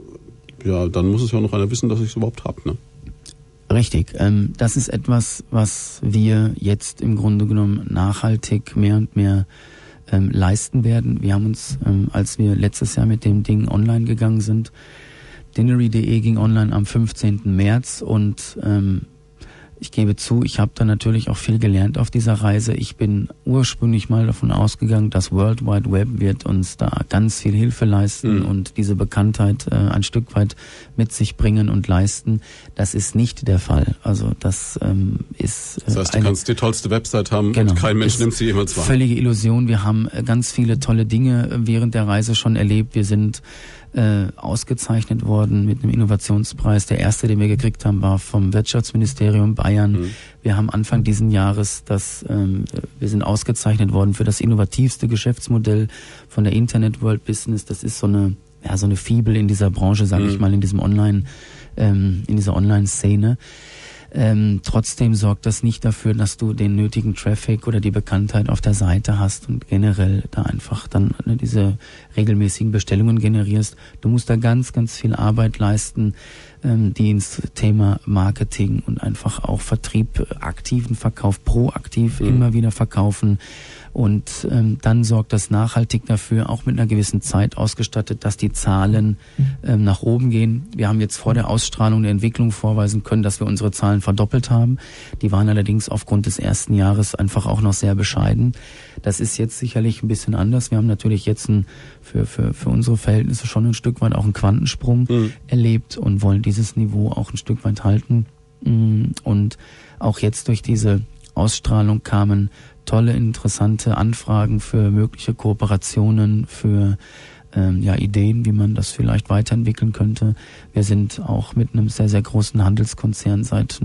ja, dann muss es ja noch einer wissen, dass ich es überhaupt habe, ne? Richtig. Das ist etwas, was wir jetzt im Grunde genommen nachhaltig mehr und mehr leisten werden. Wir haben uns, als wir letztes Jahr mit dem Ding online gegangen sind, dinnery.de ging online am 15. März und ich gebe zu, ich habe da natürlich auch viel gelernt auf dieser Reise. Ich bin ursprünglich mal davon ausgegangen, das World Wide Web wird uns da ganz viel Hilfe leisten und diese Bekanntheit ein Stück weit mit sich bringen und leisten. Das ist nicht der Fall. Also das ist... Das heißt, du kannst die tollste Website haben und kein Mensch nimmt sie jemals wahr. Völlige Illusion. Wir haben ganz viele tolle Dinge während der Reise schon erlebt. Wir sind ausgezeichnet worden mit einem Innovationspreis. Der erste, den wir gekriegt haben, war vom Wirtschaftsministerium Bayern. Wir haben Anfang diesen Jahres wir sind ausgezeichnet worden für das innovativste Geschäftsmodell von der Internet World Business. Das ist so eine Fibel in dieser Branche, sage ich mal, in dieser Online-Szene. Trotzdem sorgt das nicht dafür, dass du den nötigen Traffic oder die Bekanntheit auf der Seite hast und generell da einfach dann diese regelmäßigen Bestellungen generierst. Du musst da ganz viel Arbeit leisten, die ins Thema Marketing und einfach auch Vertrieb, aktiven Verkauf, proaktiv immer wieder verkaufen. Und dann sorgt das nachhaltig dafür, auch mit einer gewissen Zeit ausgestattet, dass die Zahlen nach oben gehen. Wir haben jetzt vor der Ausstrahlung der Entwicklung vorweisen können, dass wir unsere Zahlen verdoppelt haben. Die waren allerdings aufgrund des ersten Jahres einfach auch noch sehr bescheiden. Das ist jetzt sicherlich ein bisschen anders. Wir haben natürlich jetzt für unsere Verhältnisse schon ein Stück weit auch einen Quantensprung erlebt und wollen dieses Niveau auch ein Stück weit halten. Und auch jetzt durch diese Ausstrahlung kamen tolle, interessante Anfragen für mögliche Kooperationen, für Ideen, wie man das vielleicht weiterentwickeln könnte. Wir sind auch mit einem sehr, sehr großen Handelskonzern seit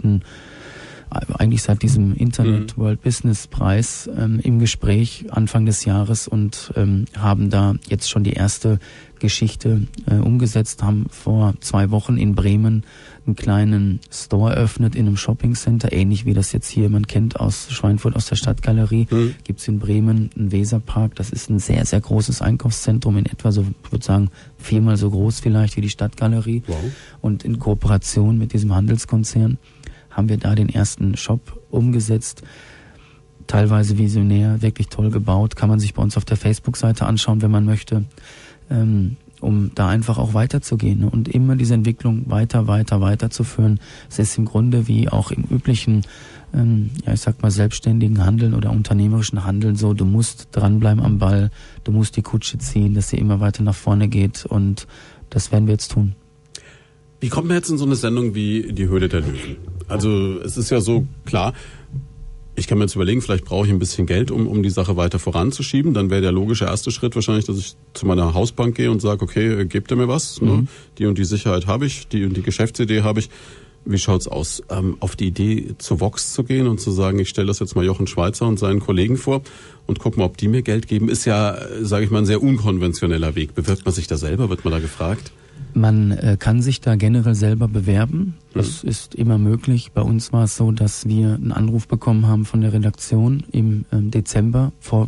diesem Internet World Business Preis im Gespräch Anfang des Jahres und haben da jetzt schon die erste Geschichte umgesetzt, haben vor 2 Wochen in Bremen einen kleinen Store eröffnet in einem Shoppingcenter, ähnlich wie das jetzt hier man kennt aus Schweinfurt, aus der Stadtgalerie. Gibt's in Bremen einen Weserpark, das ist ein sehr, sehr großes Einkaufszentrum, in etwa so, ich würde sagen, 4-mal so groß vielleicht wie die Stadtgalerie. Wow. Und in Kooperation mit diesem Handelskonzern haben wir da den ersten Shop umgesetzt. Teilweise visionär, wirklich toll gebaut. Kann man sich bei uns auf der Facebook-Seite anschauen, wenn man möchte, um da einfach auch weiterzugehen, ne? Und immer diese Entwicklung weiterzuführen. Es ist im Grunde wie auch im üblichen, selbstständigen Handeln oder unternehmerischen Handeln so, du musst dranbleiben am Ball, du musst die Kutsche ziehen, dass sie immer weiter nach vorne geht und das werden wir jetzt tun. Wie kommt man jetzt in so eine Sendung wie die Höhle der Löwen? Also es ist ja so klar, ich kann mir jetzt überlegen, vielleicht brauche ich ein bisschen Geld, um die Sache weiter voranzuschieben. Dann wäre der logische erste Schritt wahrscheinlich, dass ich zu meiner Hausbank gehe und sage, okay, gebt ihr mir was? Ne? Die und die Sicherheit habe ich, die und die Geschäftsidee habe ich. Wie schaut's aus? Auf die Idee, zu Vox zu gehen und zu sagen, ich stelle das jetzt mal Jochen Schweizer und seinen Kollegen vor und guck mal, ob die mir Geld geben, ist ja, sage ich mal, ein sehr unkonventioneller Weg. Bewirbt man sich da selber? Wird man da gefragt? Man kann sich da generell selber bewerben. Das ist immer möglich. Bei uns war es so, dass wir einen Anruf bekommen haben von der Redaktion im Dezember, vor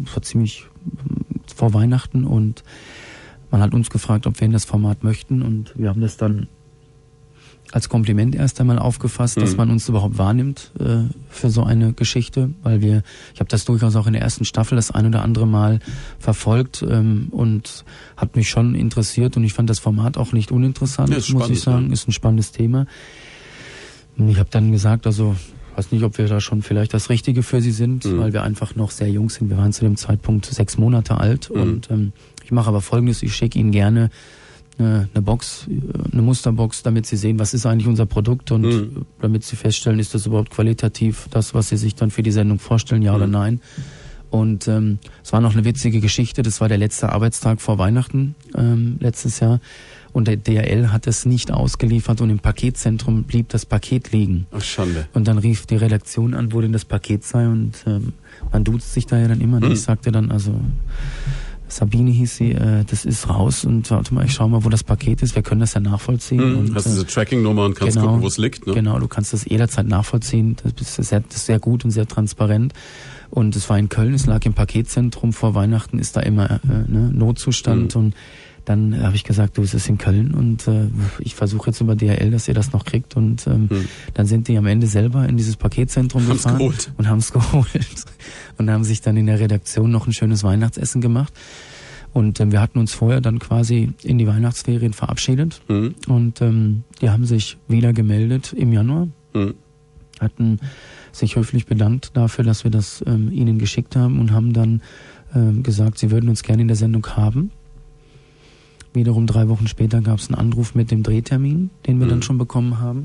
Weihnachten, und man hat uns gefragt, ob wir in das Format möchten, und wir haben das dann als Kompliment erst einmal aufgefasst, dass man uns überhaupt wahrnimmt für so eine Geschichte, weil ich habe das durchaus auch in der ersten Staffel das ein oder andere Mal verfolgt und hat mich schon interessiert, und ich fand das Format auch nicht uninteressant, ja, muss ich sagen, ist ein spannendes Thema. Und ich habe dann gesagt, also weiß nicht, ob wir da schon vielleicht das Richtige für sie sind, weil wir einfach noch sehr jung sind. Wir waren zu dem Zeitpunkt 6 Monate alt und ich mache aber Folgendes, ich schicke Ihnen gerne eine Box, eine Musterbox, damit Sie sehen, was ist eigentlich unser Produkt, und damit Sie feststellen, ist das überhaupt qualitativ, das, was Sie sich dann für die Sendung vorstellen, ja oder nein. Und es war noch eine witzige Geschichte, das war der letzte Arbeitstag vor Weihnachten letztes Jahr, und der DHL hat es nicht ausgeliefert und im Paketzentrum blieb das Paket liegen. Ach, Schande. Und dann rief die Redaktion an, wo denn das Paket sei, und man duzt sich da ja dann immer. Ich sagte dann, also Sabine hieß sie, das ist raus, und warte mal, ich schau mal, wo das Paket ist, wir können das ja nachvollziehen. Und, hast diese Tracking-Nummer und kannst gucken, wo es liegt, ne? Genau, du kannst das jederzeit nachvollziehen, das ist sehr gut und sehr transparent. Und es war in Köln, es lag im Paketzentrum, vor Weihnachten ist da immer Notzustand, und dann habe ich gesagt, du, es ist in Köln, und ich versuche jetzt über DHL, dass ihr das noch kriegt, und dann sind die am Ende selber in dieses Paketzentrum gefahren und haben es geholt und haben sich dann in der Redaktion noch ein schönes Weihnachtsessen gemacht, und wir hatten uns vorher dann quasi in die Weihnachtsferien verabschiedet, und die haben sich wieder gemeldet im Januar, hatten sich höflich bedankt dafür, dass wir das ihnen geschickt haben, und haben dann gesagt, sie würden uns gerne in der Sendung haben. Wiederum 3 Wochen später gab es einen Anruf mit dem Drehtermin, den wir dann schon bekommen haben.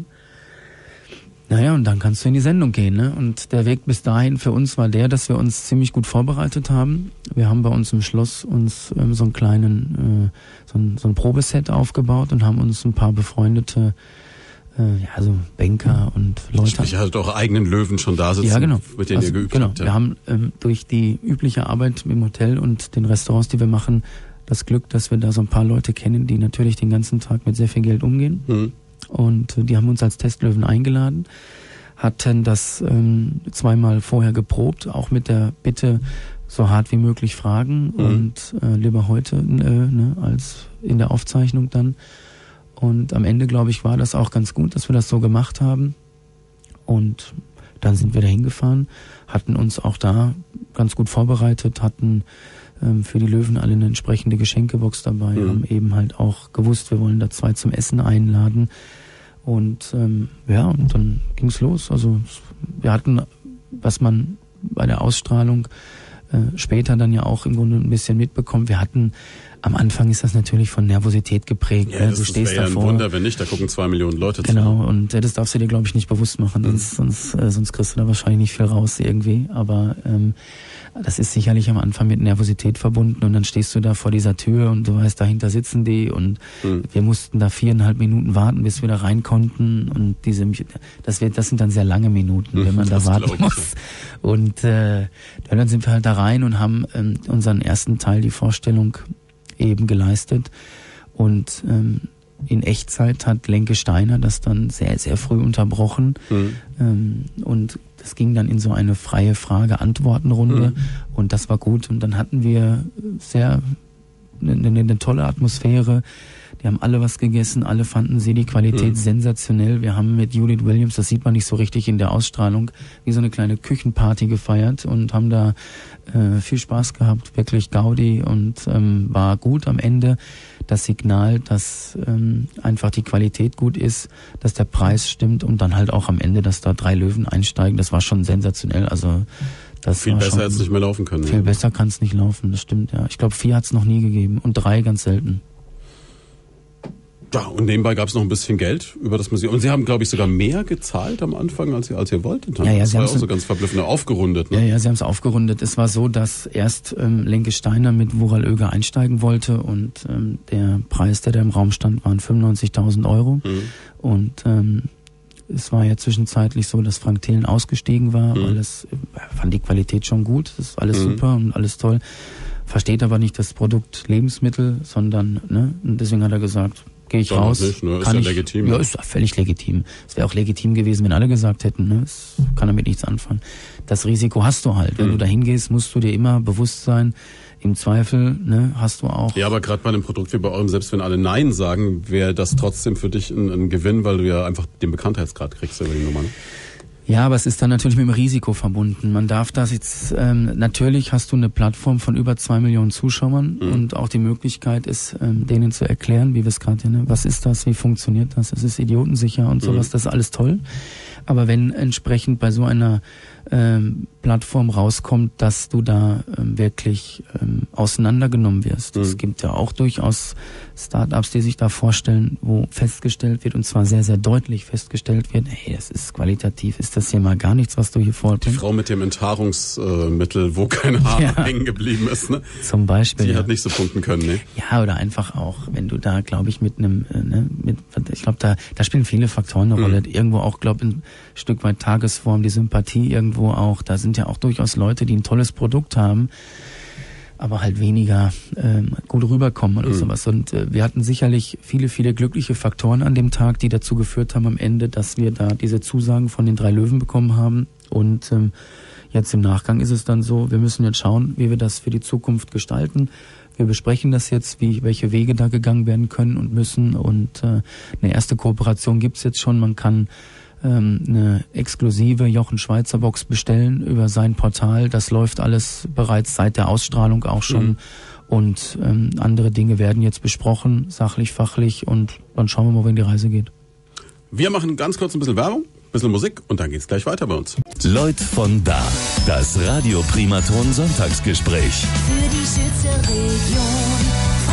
Naja, und dann kannst du in die Sendung gehen, ne? Und der Weg bis dahin für uns war der, dass wir uns ziemlich gut vorbereitet haben. Wir haben bei uns im Schloss uns so einen kleinen, so ein Probeset aufgebaut und haben uns ein paar befreundete so Banker und Leute. Sprich, ihr hattet auch eigenen Löwen schon da sitzen, ja, genau, mit denen ihr geübt habt. Ja. Wir haben durch die übliche Arbeit im Hotel und den Restaurants, die wir machen, das Glück, dass wir da so ein paar Leute kennen, die natürlich den ganzen Tag mit sehr viel Geld umgehen. Und die haben uns als Testlöwen eingeladen, hatten das 2-mal vorher geprobt, auch mit der Bitte, so hart wie möglich fragen und lieber heute als in der Aufzeichnung dann. Und am Ende, glaube ich, war das auch ganz gut, dass wir das so gemacht haben. Und dann sind wir da hingefahren, hatten uns auch da ganz gut vorbereitet, hatten für die Löwen alle eine entsprechende Geschenkebox dabei, haben eben halt auch gewusst, wir wollen da 2 zum Essen einladen. Und und dann ging's los. Also wir hatten, was man bei der Ausstrahlung später dann ja auch im Grunde ein bisschen mitbekommt, wir hatten Am Anfang ist das natürlich von Nervosität geprägt. Ja, du stehst ja davor. Ein Wunder, wenn nicht, da gucken 2 Millionen Leute zu. Genau, und das darfst du dir, glaube ich, nicht bewusst machen, sonst kriegst du da wahrscheinlich nicht viel raus irgendwie. Aber das ist sicherlich am Anfang mit Nervosität verbunden und dann stehst du da vor dieser Tür und du weißt, dahinter sitzen die und wir mussten da 4,5 Minuten warten, bis wir da rein konnten und das sind dann sehr lange Minuten, wenn man da warten muss. Und dann sind wir halt da rein und haben unseren ersten Teil, die Vorstellung, eben geleistet und in Echtzeit hat Lenke Steiner das dann sehr, sehr früh unterbrochen und das ging dann in so eine freie Frage-Antworten-Runde und das war gut und dann hatten wir eine tolle Atmosphäre. Die haben alle was gegessen, alle fanden die Qualität sensationell. Wir haben mit Judith Williams, das sieht man nicht so richtig in der Ausstrahlung, wie so eine kleine Küchenparty gefeiert und haben da viel Spaß gehabt, wirklich Gaudi und war gut am Ende. Das Signal, dass einfach die Qualität gut ist, dass der Preis stimmt und dann halt auch am Ende, dass da 3 Löwen einsteigen, das war schon sensationell. Also das viel besser hätte es nicht mehr laufen können. Viel besser kann es nicht laufen, das stimmt, ja. Ich glaube 4 hat es noch nie gegeben und 3 ganz selten. Ja, und nebenbei gab es noch ein bisschen Geld über das Museum. Und Sie haben, glaube ich, sogar mehr gezahlt am Anfang, als ihr wolltet. Ja, das war ja auch so ganz verblüffend aufgerundet. Ne? Ja, Sie haben es aufgerundet. Es war so, dass erst Lenke Steiner mit Woral Oeger einsteigen wollte und der Preis, der da im Raum stand, waren 95.000 Euro. Und es war ja zwischenzeitlich so, dass Frank Thelen ausgestiegen war, weil es fand die Qualität schon gut, das ist alles super und alles toll. Versteht aber nicht das Produkt Lebensmittel, sondern, ne, und deswegen hat er gesagt, gehe ich raus. Nicht, ne? Ist ja legitim. Ja, ist völlig legitim. Es wäre auch legitim gewesen, wenn alle gesagt hätten, ne? Es kann damit nichts anfangen. Das Risiko hast du halt. Wenn du da hingehst, musst du dir immer bewusst sein, im Zweifel, ne, hast du auch. Ja, aber gerade bei einem Produkt wie bei eurem, selbst wenn alle Nein sagen, wäre das trotzdem für dich ein Gewinn, weil du ja einfach den Bekanntheitsgrad kriegst über die Nummer. Ne? Ja, aber es ist dann natürlich mit dem Risiko verbunden. Man darf das jetzt, natürlich hast du eine Plattform von über 2 Millionen Zuschauern und auch die Möglichkeit ist, denen zu erklären, wie wir es gerade, ne, was ist das, wie funktioniert das, es ist idiotensicher und sowas, das ist alles toll. Aber wenn entsprechend bei so einer Plattform rauskommt, dass du da wirklich auseinandergenommen wirst. Es gibt ja auch durchaus Startups, die sich da vorstellen, wo festgestellt wird, und zwar sehr, sehr deutlich festgestellt wird, hey, das ist qualitativ, ist das hier mal gar nichts, was du hier vorbringst. Die Frau mit dem Enthaarungsmittel, wo kein Haar hängen geblieben ist, ne? Zum Beispiel. Die hat nicht so punkten können, ne? Ja, oder einfach auch, wenn du da, glaube ich, mit einem, ich glaube, da spielen viele Faktoren eine Rolle. Irgendwo auch, glaube ich, ein Stück weit Tagesform, die Sympathie irgendwo auch. Da sind ja auch durchaus Leute, die ein tolles Produkt haben, aber halt weniger gut rüberkommen oder sowas. Und wir hatten sicherlich viele, viele glückliche Faktoren an dem Tag, die dazu geführt haben am Ende, dass wir da diese Zusagen von den 3 Löwen bekommen haben. Und jetzt im Nachgang ist es dann so, wir müssen jetzt schauen, wie wir das für die Zukunft gestalten. Wir besprechen das jetzt, welche Wege da gegangen werden können und müssen. Und eine erste Kooperation gibt's jetzt schon. Man kann eine exklusive Jochen Schweizer Box bestellen über sein Portal. Das läuft alles bereits seit der Ausstrahlung auch schon. Und andere Dinge werden jetzt besprochen, sachlich, fachlich, und dann schauen wir mal, wohin die Reise geht. Wir machen ganz kurz ein bisschen Werbung, ein bisschen Musik und dann geht's gleich weiter bei uns. Leut von da. Das Radio Primaton Sonntagsgespräch. Für die Schützer Region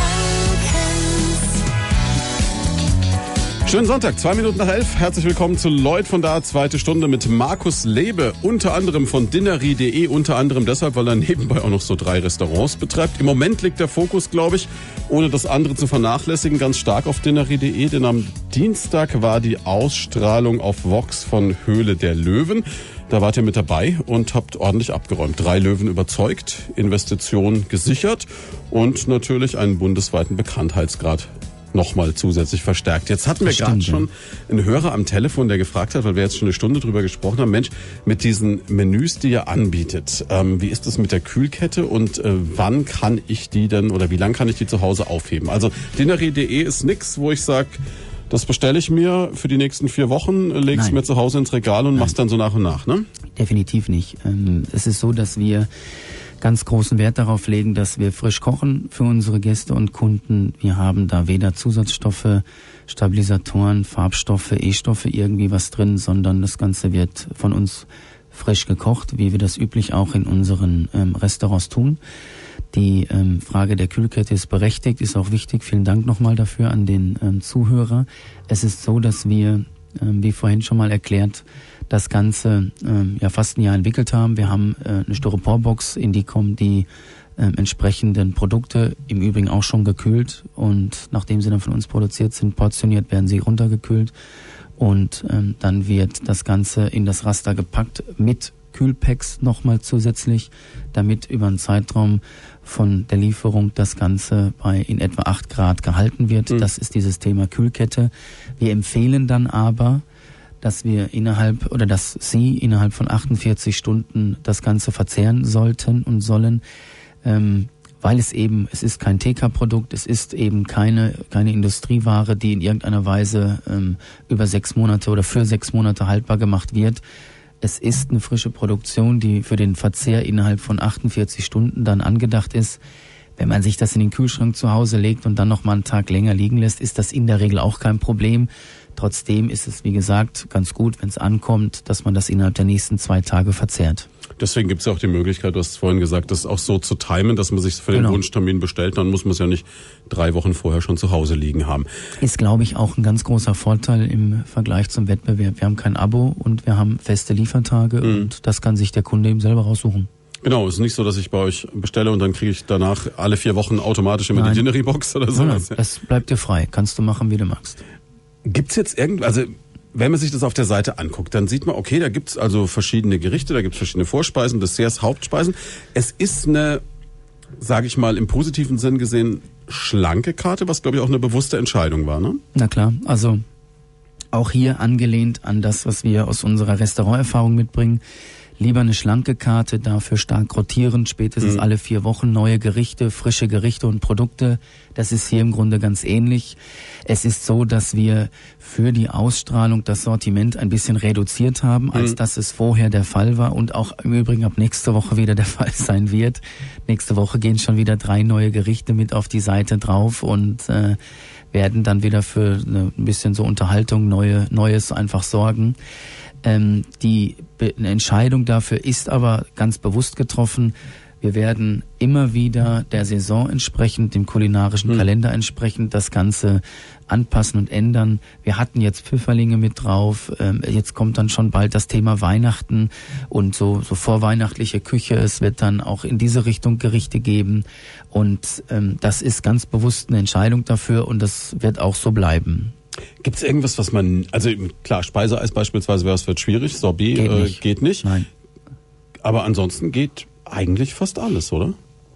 Schönen Sonntag, 2 Minuten nach 11. Herzlich willkommen zu Leut von da, zweite Stunde mit Markus Lebe, unter anderem von Dinnery.de, unter anderem deshalb, weil er nebenbei auch noch so 3 Restaurants betreibt. Im Moment liegt der Fokus, glaube ich, ohne das andere zu vernachlässigen, ganz stark auf Dinnery.de, denn am Dienstag war die Ausstrahlung auf Vox von Höhle der Löwen. Da wart ihr mit dabei und habt ordentlich abgeräumt. 3 Löwen überzeugt, Investitionen gesichert und natürlich einen bundesweiten Bekanntheitsgrad nochmal zusätzlich verstärkt. Jetzt hatten wir gerade schon einen Hörer am Telefon, der gefragt hat, weil wir jetzt schon eine Stunde drüber gesprochen haben, Mensch, mit diesen Menüs, die ihr anbietet, wie ist das mit der Kühlkette und wann kann ich die denn oder wie lang kann ich die zu Hause aufheben? Also Dinnery.de ist nix, wo ich sage, das bestelle ich mir für die nächsten 4 Wochen, lege es mir zu Hause ins Regal und mach's dann so nach und nach, ne? Definitiv nicht. Es ist so, dass wir ganz großen Wert darauf legen, dass wir frisch kochen für unsere Gäste und Kunden. Wir haben da weder Zusatzstoffe, Stabilisatoren, Farbstoffe, E-Stoffe, irgendwie was drin, sondern das Ganze wird von uns frisch gekocht, wie wir das üblich auch in unseren Restaurants tun. Die Frage der Kühlkette ist berechtigt, ist auch wichtig. Vielen Dank nochmal dafür an den Zuhörer. Es ist so, dass wir, wie vorhin schon mal erklärt, das Ganze fast ein Jahr entwickelt haben. Wir haben eine Styroporbox, in die kommen die entsprechenden Produkte, im Übrigen auch schon gekühlt. Und nachdem sie dann von uns produziert sind, portioniert, werden sie runtergekühlt. Und dann wird das Ganze in das Raster gepackt mit Kühlpacks nochmal zusätzlich, damit über einen Zeitraum von der Lieferung das Ganze bei in etwa 8 Grad gehalten wird. Das ist dieses Thema Kühlkette. Wir empfehlen dann aber, dass Sie innerhalb von 48 Stunden das Ganze verzehren sollten und sollen, weil es ist kein TK-Produkt, es ist eben keine Industrieware, die in irgendeiner Weise über 6 Monate oder für 6 Monate haltbar gemacht wird. Es ist eine frische Produktion, die für den Verzehr innerhalb von 48 Stunden dann angedacht ist. Wenn man sich das in den Kühlschrank zu Hause legt und dann noch mal einen Tag länger liegen lässt, ist das in der Regel auch kein Problem. Trotzdem ist es, wie gesagt, ganz gut, wenn es ankommt, dass man das innerhalb der nächsten 2 Tage verzehrt. Deswegen gibt es ja auch die Möglichkeit, du hast es vorhin gesagt, das auch so zu timen, dass man sich für den Wunschtermin bestellt. Dann muss man es ja nicht 3 Wochen vorher schon zu Hause liegen haben. Ist, glaube ich, auch ein ganz großer Vorteil im Vergleich zum Wettbewerb. Wir haben kein Abo und wir haben feste Liefertage und das kann sich der Kunde eben selber raussuchen. Genau, es ist nicht so, dass ich bei euch bestelle und dann kriege ich danach alle 4 Wochen automatisch immer die Dinnery-Box oder so. Nein, das bleibt dir frei. Kannst du machen, wie du magst. Gibt's jetzt wenn man sich das auf der Seite anguckt, dann sieht man, okay, da gibt's also verschiedene Gerichte, da gibt's verschiedene Vorspeisen, Desserts, Hauptspeisen. Es ist eine, sage ich mal, im positiven Sinn gesehen, schlanke Karte, was, glaube ich, auch eine bewusste Entscheidung war, ne? Na klar, also auch hier angelehnt an das, was wir aus unserer Restauranterfahrung mitbringen. Lieber eine schlanke Karte, dafür stark rotierend, spätestens alle 4 Wochen neue Gerichte, frische Gerichte und Produkte. Das ist hier im Grunde ganz ähnlich. Es ist so, dass wir für die Ausstrahlung das Sortiment ein bisschen reduziert haben, als dass es vorher der Fall war und auch im Übrigen ab nächste Woche wieder der Fall sein wird. Nächste Woche gehen schon wieder 3 neue Gerichte mit auf die Seite drauf und werden dann wieder für ein bisschen so Unterhaltung, Neues einfach sorgen. Die Entscheidung dafür ist aber ganz bewusst getroffen. Wir werden immer wieder der Saison entsprechend, dem kulinarischen Kalender entsprechend das Ganze anpassen und ändern. Wir hatten jetzt Pfifferlinge mit drauf. Jetzt kommt dann schon bald das Thema Weihnachten und so vorweihnachtliche Küche. Es wird dann auch in diese Richtung Gerichte geben. Und das ist ganz bewusst eine Entscheidung dafür und das wird auch so bleiben. Gibt es irgendwas, was man, also klar, Speiseeis beispielsweise wird schwierig, Sorbet geht nicht. Nein. Aber ansonsten geht eigentlich fast alles, oder?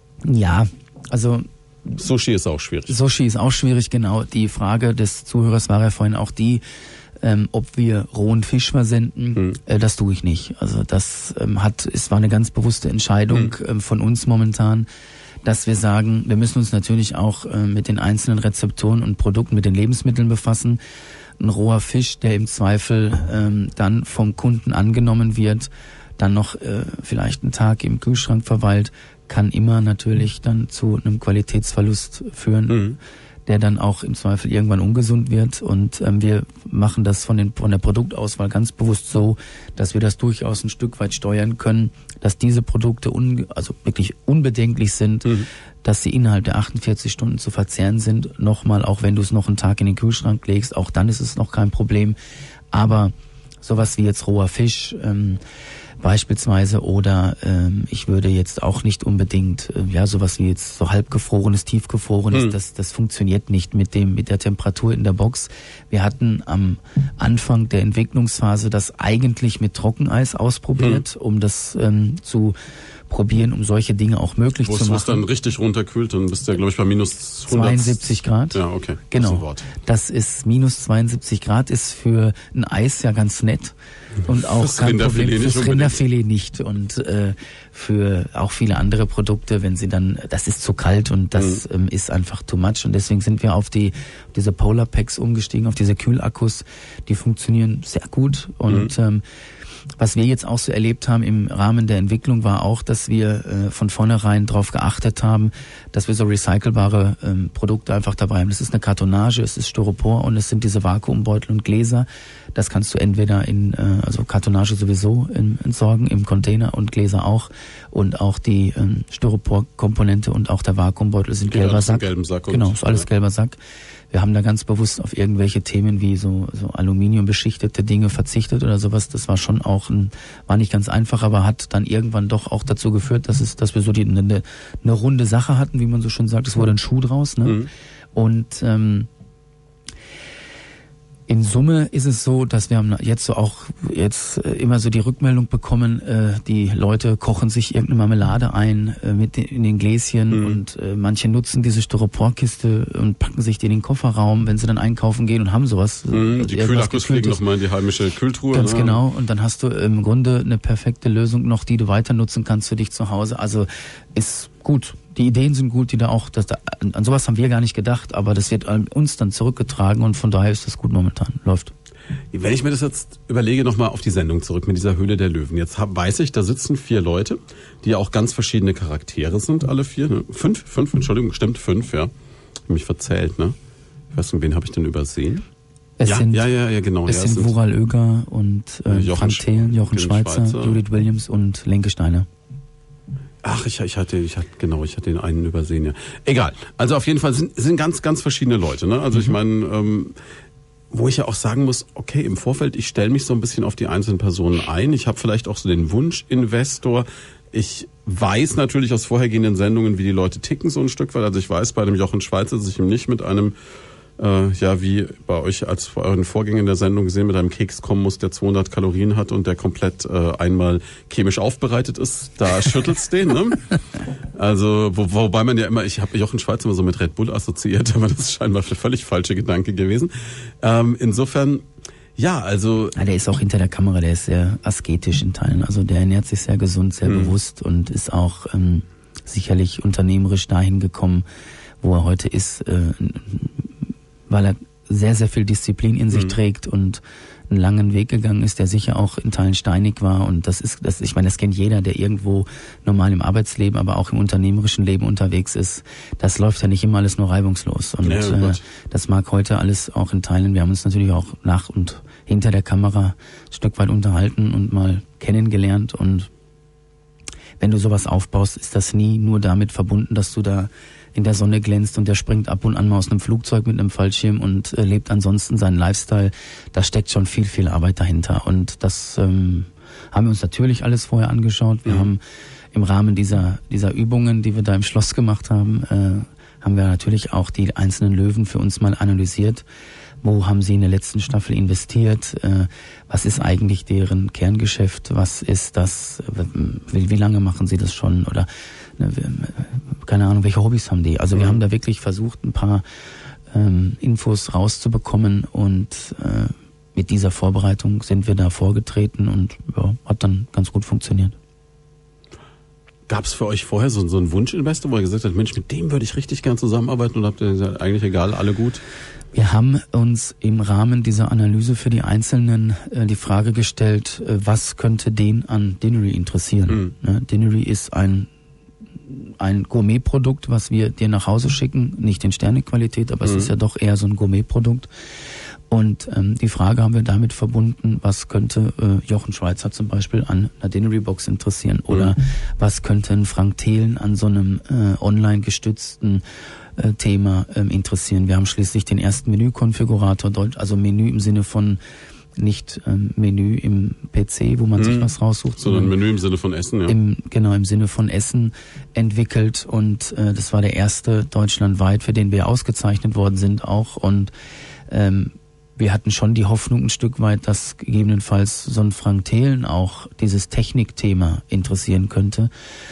Ja, also Sushi ist auch schwierig. Sushi ist auch schwierig, genau. Die Frage des Zuhörers war ja vorhin auch die, ob wir rohen Fisch versenden. Das tue ich nicht. Also das war eine ganz bewusste Entscheidung von uns momentan, dass wir sagen, wir müssen uns natürlich auch mit den einzelnen Rezeptoren und Produkten, mit den Lebensmitteln befassen. Ein roher Fisch, der im Zweifel dann vom Kunden angenommen wird, dann noch vielleicht einen Tag im Kühlschrank verweilt, kann immer natürlich dann zu einem Qualitätsverlust führen, der dann auch im Zweifel irgendwann ungesund wird. Und wir machen das von der Produktauswahl ganz bewusst so, dass wir das durchaus ein Stück weit steuern können, dass diese Produkte wirklich unbedenklich sind, dass sie innerhalb der 48 Stunden zu verzehren sind. Nochmal, auch wenn du es noch einen Tag in den Kühlschrank legst, auch dann ist es noch kein Problem. Aber sowas wie jetzt roher Fisch beispielsweise oder ich würde jetzt auch nicht unbedingt sowas wie jetzt so halbgefrorenes, tiefgefrorenes, das funktioniert nicht mit der Temperatur in der Box. Wir hatten am Anfang der Entwicklungsphase das eigentlich mit Trockeneis ausprobiert, um das zu probieren, um solche Dinge auch möglich zu machen. Wo es dann richtig runterkühlt, dann bist du ja, glaube ich, bei minus 72 Grad. Ja, okay. Genau. Das ist minus 72 Grad, ist für ein Eis ja ganz nett. Und auch fürs kein Problem fürs Rinderfilet nicht. Und für auch viele andere Produkte, wenn sie dann, das ist zu kalt und das ist einfach too much. Und deswegen sind wir auf diese Polar Packs umgestiegen, auf diese Kühlakkus. Die funktionieren sehr gut und Was wir jetzt auch so erlebt haben im Rahmen der Entwicklung war auch, dass wir von vornherein darauf geachtet haben, dass wir so recycelbare Produkte einfach dabei haben. Das ist eine Kartonage, es ist Styropor und es sind diese Vakuumbeutel und Gläser. Das kannst du entweder also Kartonage sowieso entsorgen im Container und Gläser auch. Und auch die Styropor-Komponente und auch der Vakuumbeutel sind gelber Sack. Genau, ist alles gelber Sack. Wir haben da ganz bewusst auf irgendwelche Themen wie so aluminiumbeschichtete Dinge verzichtet oder sowas. Das war schon auch war nicht ganz einfach, aber hat dann irgendwann doch auch dazu geführt, dass wir so eine runde Sache hatten, wie man so schön sagt. Es wurde ein Schuh draus, ne? Mhm. Und in Summe ist es so, dass wir haben jetzt immer so die Rückmeldung bekommen, die Leute kochen sich irgendeine Marmelade ein in den Gläschen und manche nutzen diese Styroporkiste und packen sich die in den Kofferraum, wenn sie dann einkaufen gehen und haben sowas. Die Kühlakkus fliegen nochmal in die heimische Kühltruhe. Ganz genau. Und dann hast du im Grunde eine perfekte Lösung noch, die du weiter nutzen kannst für dich zu Hause. Also ist gut. Die Ideen sind gut, an sowas haben wir gar nicht gedacht, aber das wird an uns dann zurückgetragen und von daher ist das gut momentan, läuft. Wenn ich mir das jetzt überlege, nochmal auf die Sendung zurück mit dieser Höhle der Löwen. Jetzt weiß ich, da sitzen 4 Leute, die auch ganz verschiedene Charaktere sind, alle 4. Ne? 5, Entschuldigung, stimmt, 5, ja. Ich habe mich verzählt, ne? Ich weiß nicht, wen habe ich denn übersehen? Genau. Es sind Vural Oeger und Frank Thelen, Jochen Schweizer, Judith Williams und Lenke Steiner. Ach, ich hatte den einen übersehen, ja. Egal. Also auf jeden Fall sind ganz, ganz verschiedene Leute, ne? Also ich meine, wo ich ja auch sagen muss, okay, im Vorfeld, ich stelle mich so ein bisschen auf die einzelnen Personen ein. Ich habe vielleicht auch so den Wunschinvestor. Ich weiß natürlich aus vorhergehenden Sendungen, wie die Leute ticken so ein Stück weit. Also ich weiß bei dem Jochen Schweizer, dass ich ihm nicht mit einem wie bei euch als bei euren Vorgängern in der Sendung gesehen, mit einem Keks kommen muss, der 200 Kalorien hat und der komplett einmal chemisch aufbereitet ist. Da schüttelt's den, ne? Also, wobei man ja immer, ich habe Jochen Schweizer immer so mit Red Bull assoziiert, aber das ist scheinbar der völlig falsche Gedanke gewesen. Insofern, ja, also... Ja, der ist auch hinter der Kamera, der ist sehr asketisch in Teilen. Also der ernährt sich sehr gesund, sehr bewusst und ist auch sicherlich unternehmerisch dahin gekommen, wo er heute ist, weil er sehr, sehr viel Disziplin in sich trägt und einen langen Weg gegangen ist, der sicher auch in Teilen steinig war. Und ich meine, das kennt jeder, der irgendwo normal im Arbeitsleben, aber auch im unternehmerischen Leben unterwegs ist. Das läuft ja nicht immer alles nur reibungslos. Und das mag heute alles auch in Teilen. Wir haben uns natürlich auch nach und hinter der Kamera ein Stück weit unterhalten und mal kennengelernt. Und wenn du sowas aufbaust, ist das nie nur damit verbunden, dass du da in der Sonne glänzt und der springt ab und an mal aus einem Flugzeug mit einem Fallschirm und lebt ansonsten seinen Lifestyle. Da steckt schon viel, viel Arbeit dahinter. Und das haben wir uns natürlich alles vorher angeschaut. Wir haben im Rahmen dieser Übungen, die wir da im Schloss gemacht haben, haben wir natürlich auch die einzelnen Löwen für uns mal analysiert. Wo haben sie in der letzten Staffel investiert? Was ist eigentlich deren Kerngeschäft? Was ist das? Wie lange machen sie das schon? Oder keine Ahnung, welche Hobbys haben die? Also wir haben da wirklich versucht, ein paar Infos rauszubekommen und mit dieser Vorbereitung sind wir da vorgetreten und hat dann ganz gut funktioniert. Gab es für euch vorher so einen Wunschinvestor, wo ihr gesagt habt, Mensch, mit dem würde ich richtig gern zusammenarbeiten und habt ihr gesagt, eigentlich egal, alle gut? Wir haben uns im Rahmen dieser Analyse für die Einzelnen die Frage gestellt, was könnte den an Dinnery interessieren? Dinnery ist ein Gourmetprodukt, was wir dir nach Hause schicken, nicht in Sternequalität, aber es ist ja doch eher so ein Gourmetprodukt. Und die Frage haben wir damit verbunden, was könnte Jochen Schweizer zum Beispiel an einer Dinnery-Box interessieren? Oder was könnte ein Frank Thelen an so einem online gestützten Thema interessieren? Wir haben schließlich den ersten Menükonfigurator, also Menü im Sinne von nicht Menü im PC, wo man sich was raussucht, sondern Menü im Sinne von Essen, ja. Im Sinne von Essen entwickelt und das war der erste deutschlandweit, für den wir ausgezeichnet worden sind auch und wir hatten schon die Hoffnung ein Stück weit, dass gegebenenfalls so ein Frank Thelen auch dieses Technikthema interessieren könnte.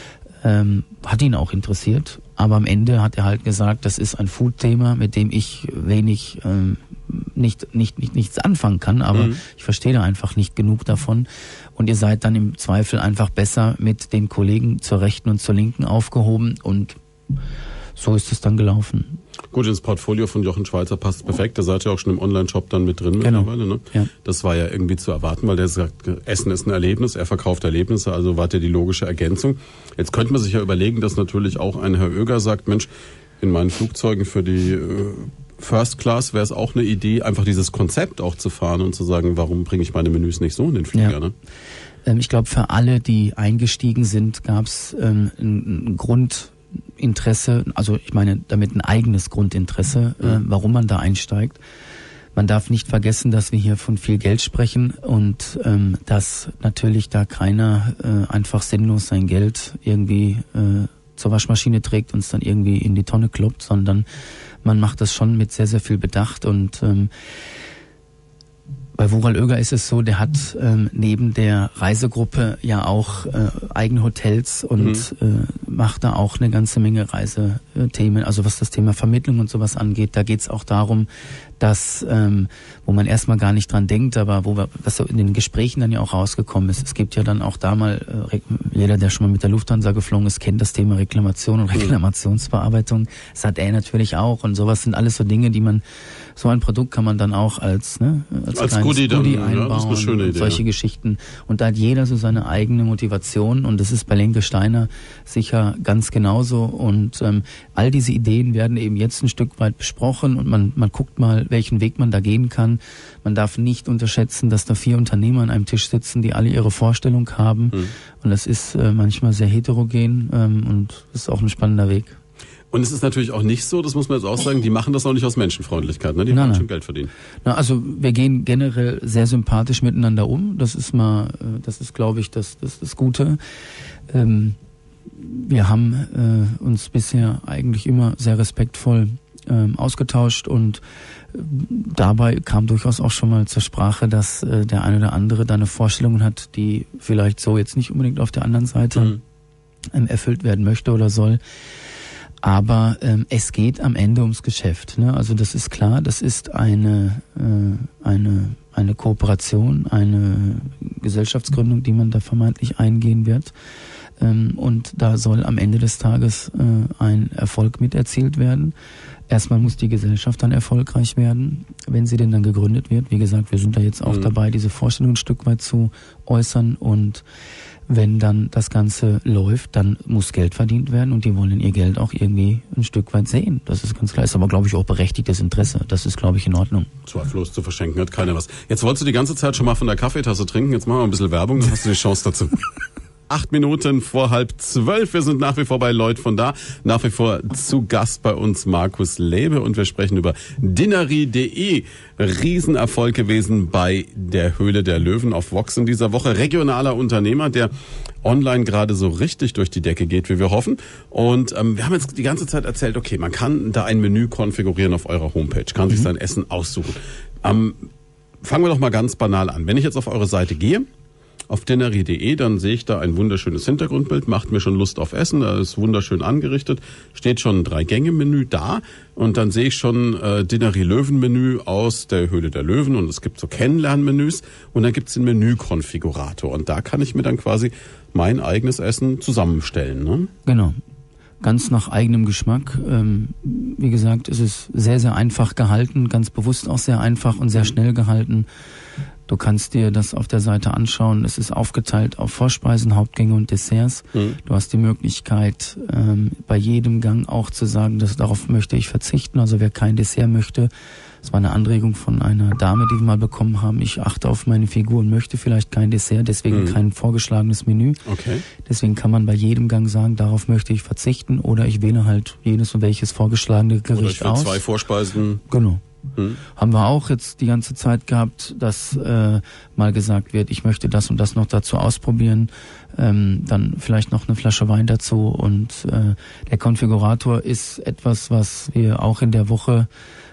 Hat ihn auch interessiert, aber am Ende hat er halt gesagt, das ist ein Food-Thema, mit dem ich wenig nichts anfangen kann, aber ich verstehe da einfach nicht genug davon und ihr seid dann im Zweifel einfach besser mit den Kollegen zur Rechten und zur Linken aufgehoben und so ist es dann gelaufen. Gut, ins Portfolio von Jochen Schweizer passt perfekt. Da seid ihr auch schon im Online-Shop dann mit drin mittlerweile. Ne? Ja. Das war ja irgendwie zu erwarten, weil der sagt, Essen ist ein Erlebnis, er verkauft Erlebnisse, also war der die logische Ergänzung. Jetzt könnte man sich ja überlegen, dass natürlich auch ein Herr Oeger sagt, Mensch, in meinen Flugzeugen für die First Class wäre es auch eine Idee, einfach dieses Konzept auch zu fahren und zu sagen, warum bringe ich meine Menüs nicht so in den Flieger? Ja. Ne? Ich glaube, für alle, die eingestiegen sind, gab es ein Grundinteresse, also ich meine damit ein eigenes Grundinteresse, warum man da einsteigt. Man darf nicht vergessen, dass wir hier von viel Geld sprechen und dass natürlich da keiner einfach sinnlos sein Geld irgendwie zur Waschmaschine trägt und es dann irgendwie in die Tonne kloppt, sondern man macht das schon mit sehr, sehr viel Bedacht. Und bei Wural Oeger ist es so, der hat neben der Reisegruppe ja auch eigene Hotels und macht da auch eine ganze Menge Reisethemen, also was das Thema Vermittlung und sowas angeht. Da geht es auch darum, dass, wo man erstmal gar nicht dran denkt, aber was so in den Gesprächen dann ja auch rausgekommen ist. Es gibt ja dann auch da mal, jeder, der schon mal mit der Lufthansa geflogen ist, kennt das Thema Reklamation und Reklamationsbearbeitung. Das hat er natürlich auch und sowas sind alles so Dinge, die man, so ein Produkt kann man dann auch als Goodie einbauen, ja, das ist eine schöne Idee, solche Geschichten. Und da hat jeder so seine eigene Motivation und das ist bei Lenke Steiner sicher ganz genauso. Und all diese Ideen werden eben jetzt ein Stück weit besprochen und man guckt mal, welchen Weg man da gehen kann. Man darf nicht unterschätzen, dass da 4 Unternehmer an einem Tisch sitzen, die alle ihre Vorstellung haben. Und das ist manchmal sehr heterogen und das ist auch ein spannender Weg. Und es ist natürlich auch nicht so, das muss man jetzt auch sagen, die machen das auch nicht aus Menschenfreundlichkeit, ne? Die wollen schon Geld verdienen. Na, also wir gehen generell sehr sympathisch miteinander um. Das ist glaube ich, das Gute. Wir haben uns bisher eigentlich immer sehr respektvoll ausgetauscht und dabei kam durchaus auch schon mal zur Sprache, dass der eine oder andere da eine Vorstellung hat, die vielleicht so jetzt nicht unbedingt auf der anderen Seite erfüllt werden möchte oder soll. Aber es geht am Ende ums Geschäft. Ne? Also das ist klar, das ist eine Kooperation, eine Gesellschaftsgründung, die man da vermeintlich eingehen wird. Und da soll am Ende des Tages ein Erfolg mit erzielt werden. Erstmal muss die Gesellschaft dann erfolgreich werden, wenn sie denn dann gegründet wird. Wie gesagt, wir sind da jetzt auch dabei, diese Vorstellung ein Stück weit zu äußern. Und wenn dann das Ganze läuft, dann muss Geld verdient werden und die wollen ihr Geld auch irgendwie ein Stück weit sehen. Das ist ganz klar. Ist aber, glaube ich, auch berechtigtes Interesse. Das ist, glaube ich, in Ordnung. Zweifellos zu verschenken hat keiner was. Jetzt wolltest du die ganze Zeit schon mal von der Kaffeetasse trinken. Jetzt machen wir ein bisschen Werbung, dann hast du die Chance dazu. 8 Minuten vor 11:30. Wir sind nach wie vor bei Lloyd von da. Nach wie vor zu Gast bei uns Markus Läbe und wir sprechen über Dinnery.de. Riesenerfolg gewesen bei der Höhle der Löwen auf Vox in dieser Woche. Regionaler Unternehmer, der online gerade so richtig durch die Decke geht, wie wir hoffen. Und wir haben jetzt die ganze Zeit erzählt, okay, man kann da ein Menü konfigurieren auf eurer Homepage, kann sich sein Essen aussuchen. Fangen wir doch mal ganz banal an. Wenn ich jetzt auf eure Seite gehe, auf Dinnery.de, dann sehe ich da ein wunderschönes Hintergrundbild, macht mir schon Lust auf Essen, da ist wunderschön angerichtet, steht schon ein 3-Gänge-Menü da und dann sehe ich schon Dinnery-Löwen-Menü aus der Höhle der Löwen und es gibt so Kennenlernmenüs und dann gibt es den Menükonfigurator und da kann ich mir dann quasi mein eigenes Essen zusammenstellen. Ne? Genau. Ganz nach eigenem Geschmack. Wie gesagt, es ist sehr, sehr einfach gehalten, ganz bewusst auch sehr einfach und sehr schnell gehalten. Du kannst dir das auf der Seite anschauen. Es ist aufgeteilt auf Vorspeisen, Hauptgänge und Desserts. Du hast die Möglichkeit, bei jedem Gang auch zu sagen, dass darauf möchte ich verzichten. Also wer kein Dessert möchte, das war eine Anregung von einer Dame, die wir mal bekommen haben. Ich achte auf meine Figur und möchte vielleicht kein Dessert, deswegen kein vorgeschlagenes Menü. Okay. Deswegen kann man bei jedem Gang sagen, darauf möchte ich verzichten oder ich wähle halt jedes und welches vorgeschlagene Gericht oder ich will aus. 2 Vorspeisen. Genau. Haben wir auch jetzt die ganze Zeit gehabt, dass mal gesagt wird, ich möchte das und das noch dazu ausprobieren, dann vielleicht noch eine Flasche Wein dazu und der Konfigurator ist etwas, was wir auch in der Woche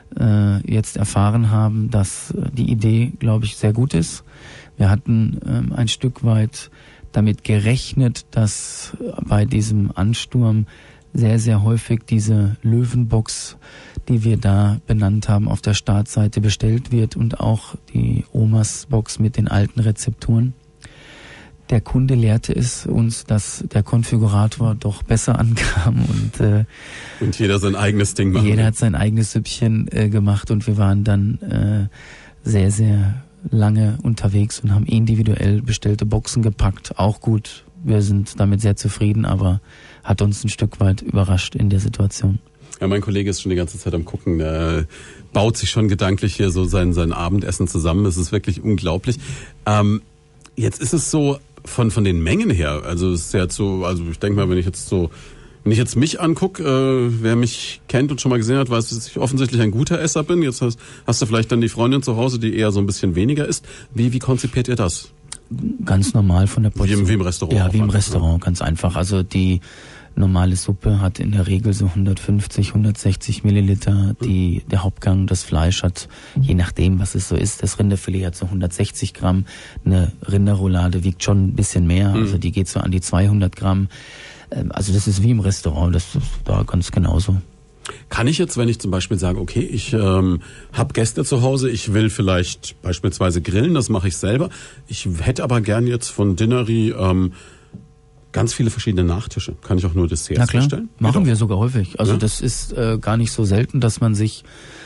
jetzt erfahren haben, dass die Idee, glaube ich, sehr gut ist. Wir hatten ein Stück weit damit gerechnet, dass bei diesem Ansturm sehr, sehr häufig diese Löwenbox, die wir da benannt haben, auf der Startseite bestellt wird und auch die Omas Box mit den alten Rezepturen. der Kunde lehrte es uns, dass der Konfigurator doch besser ankam und jeder sein eigenes Ding macht. Jeder hat sein eigenes Süppchen gemacht und wir waren dann sehr, sehr lange unterwegs und haben individuell bestellte Boxen gepackt. Auch gut, wir sind damit sehr zufrieden, aber hat uns ein Stück weit überrascht in der Situation. Ja, mein Kollege ist schon die ganze Zeit am Gucken, der baut sich schon gedanklich hier so sein Abendessen zusammen. Das ist wirklich unglaublich. Jetzt ist es so, von den Mengen her, also es ist ja jetzt so, also ich denke mal, wenn ich jetzt mich angucke, wer mich kennt und schon mal gesehen hat, weiß, dass ich offensichtlich ein guter Esser bin. Jetzt hast du vielleicht dann die Freundin zu Hause, die eher so ein bisschen weniger isst. Wie konzipiert ihr das? Ganz normal von der Portion. Wie im Restaurant? Ja, wie im Restaurant, ganz einfach. Also die normale Suppe hat in der Regel so 150, 160 Milliliter. Der Hauptgang, das Fleisch hat, je nachdem, was es so ist, das Rinderfilet hat so 160 Gramm. Eine Rinderroulade wiegt schon ein bisschen mehr, also die geht so an die 200 Gramm. Also das ist wie im Restaurant, das ist da ganz genauso. Kann ich jetzt, wenn ich zum Beispiel sage, okay, ich habe Gäste zu Hause, ich will vielleicht beispielsweise grillen, das mache ich selber. Ich hätte aber gern jetzt von Dinnery ganz viele verschiedene Nachtische. Kann ich auch nur Desserts bestellen? Machen wir sogar häufig. Also das ist gar nicht so selten, dass man sich,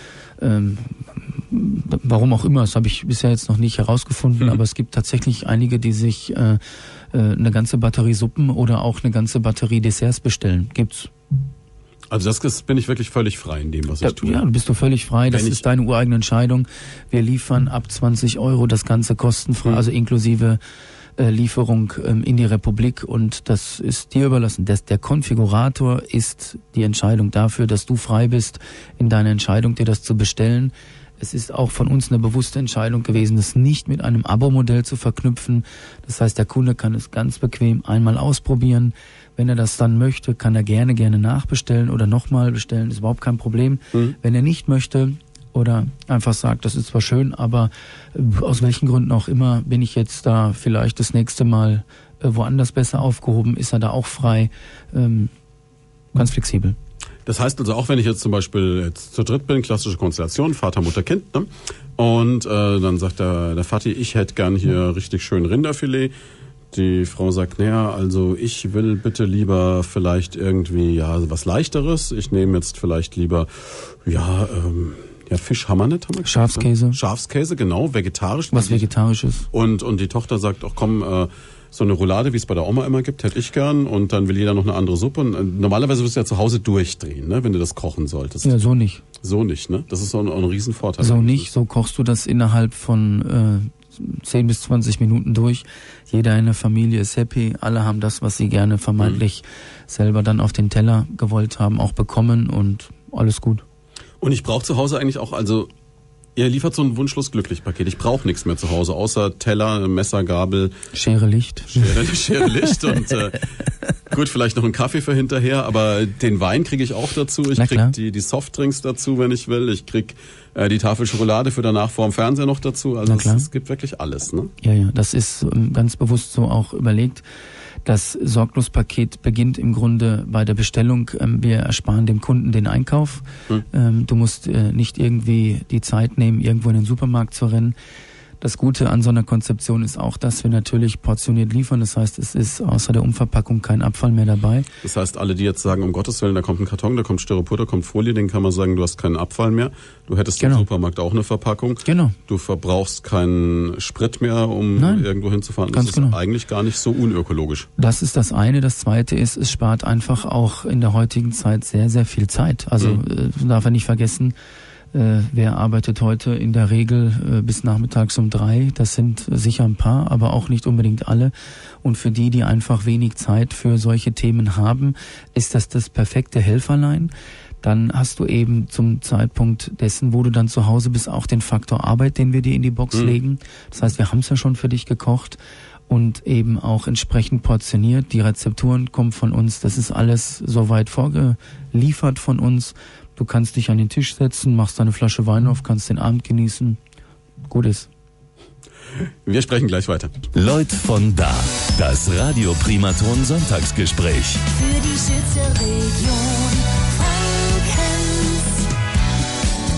warum auch immer, das habe ich bisher jetzt noch nicht herausgefunden, aber es gibt tatsächlich einige, die sich eine ganze Batterie Suppen oder auch eine ganze Batterie Desserts bestellen. Gibt's. Also das bin ich wirklich völlig frei in dem, was ich tue. Ja, bist du völlig frei. Das ist deine ureigene Entscheidung. Wir liefern ab 20 €, das Ganze kostenfrei, also inklusive Lieferung in die Republik, und das ist dir überlassen. Der Konfigurator ist die Entscheidung dafür, dass du frei bist in deiner Entscheidung, dir das zu bestellen. Es ist auch von uns eine bewusste Entscheidung gewesen, das nicht mit einem Abo-Modell zu verknüpfen. Das heißt, der Kunde kann es ganz bequem einmal ausprobieren. Wenn er das dann möchte, kann er gerne nachbestellen oder nochmal bestellen. Ist überhaupt kein Problem. Wenn er nicht möchte oder einfach sagt, das ist zwar schön, aber aus welchen Gründen auch immer bin ich jetzt da vielleicht das nächste Mal woanders besser aufgehoben, ist er da auch frei. Ganz flexibel. Das heißt also, auch wenn ich jetzt zum Beispiel jetzt zu dritt bin, klassische Konstellation, Vater, Mutter, Kind, ne? Und dann sagt der Vati, ich hätte gern hier richtig schön Rinderfilet. Die Frau sagt, naja, also ich will bitte lieber vielleicht irgendwie was Leichteres. Ich nehme jetzt vielleicht lieber Fisch haben wir nicht. Schafskäse. Schafskäse, genau, vegetarisch. Was vegetarisch ist. Und die Tochter sagt, ach komm, so eine Roulade, wie es bei der Oma immer gibt, hätte ich gern. Und dann will jeder noch eine andere Suppe. Und normalerweise wirst du ja zu Hause durchdrehen, ne, wenn du das kochen solltest. Ja, so nicht. So nicht, ne? Das ist auch ein Riesenvorteil. So nicht, so kochst du das innerhalb von 10 bis 20 Minuten durch. Jeder in der Familie ist happy. Alle haben das, was sie gerne vermeintlich selber dann auf den Teller gewollt haben, auch bekommen, und alles gut. Und ich brauche zu Hause eigentlich auch, also ihr liefert so ein wunschlos glücklich Paket. Ich brauche nichts mehr zu Hause, außer Teller, Messer, Gabel. Schere, Licht. Schere, Licht und gut, vielleicht noch einen Kaffee für hinterher, aber den Wein kriege ich auch dazu. Ich krieg die Softdrinks dazu, wenn ich will. Ich krieg die Tafel Schokolade für danach vorm Fernseher noch dazu. Also es gibt wirklich alles, ne? Ja, das ist ganz bewusst so auch überlegt. Das Sorglospaket beginnt im Grunde bei der Bestellung. Wir ersparen dem Kunden den Einkauf. Du musst nicht irgendwie die Zeit nehmen, irgendwo in den Supermarkt zu rennen. Das Gute an so einer Konzeption ist auch, dass wir natürlich portioniert liefern. Das heißt, es ist außer der Umverpackung kein Abfall mehr dabei. Das heißt, alle, die jetzt sagen, um Gottes Willen, da kommt ein Karton, da kommt Styropor, da kommt Folie, denen kann man sagen, du hast keinen Abfall mehr. Du hättest im Supermarkt auch eine Verpackung. Genau. Du verbrauchst keinen Sprit mehr, um irgendwo hinzufahren. Das ist eigentlich gar nicht so unökologisch. Das ist das eine. Das zweite ist, es spart einfach auch in der heutigen Zeit sehr, sehr viel Zeit. Also darf man nicht vergessen, wer arbeitet heute in der Regel bis nachmittags um 3? Das sind sicher ein paar, aber auch nicht unbedingt alle. Und für die einfach wenig Zeit für solche Themen haben, ist das perfekte Helferlein. Dann hast du eben zum Zeitpunkt dessen, wo du dann zu Hause bist, auch den Faktor Arbeit, den wir dir in die Box legen. Das heißt, wir haben es ja schon für dich gekocht und eben auch entsprechend portioniert. Die Rezepturen kommen von uns. Das ist alles soweit vorgeliefert von uns. Du kannst dich an den Tisch setzen, machst eine Flasche Wein auf, kannst den Abend genießen. Gut ist. Wir sprechen gleich weiter. Leut von da. Das Radio Primaton Sonntagsgespräch. Für die Schütze Region Frankens.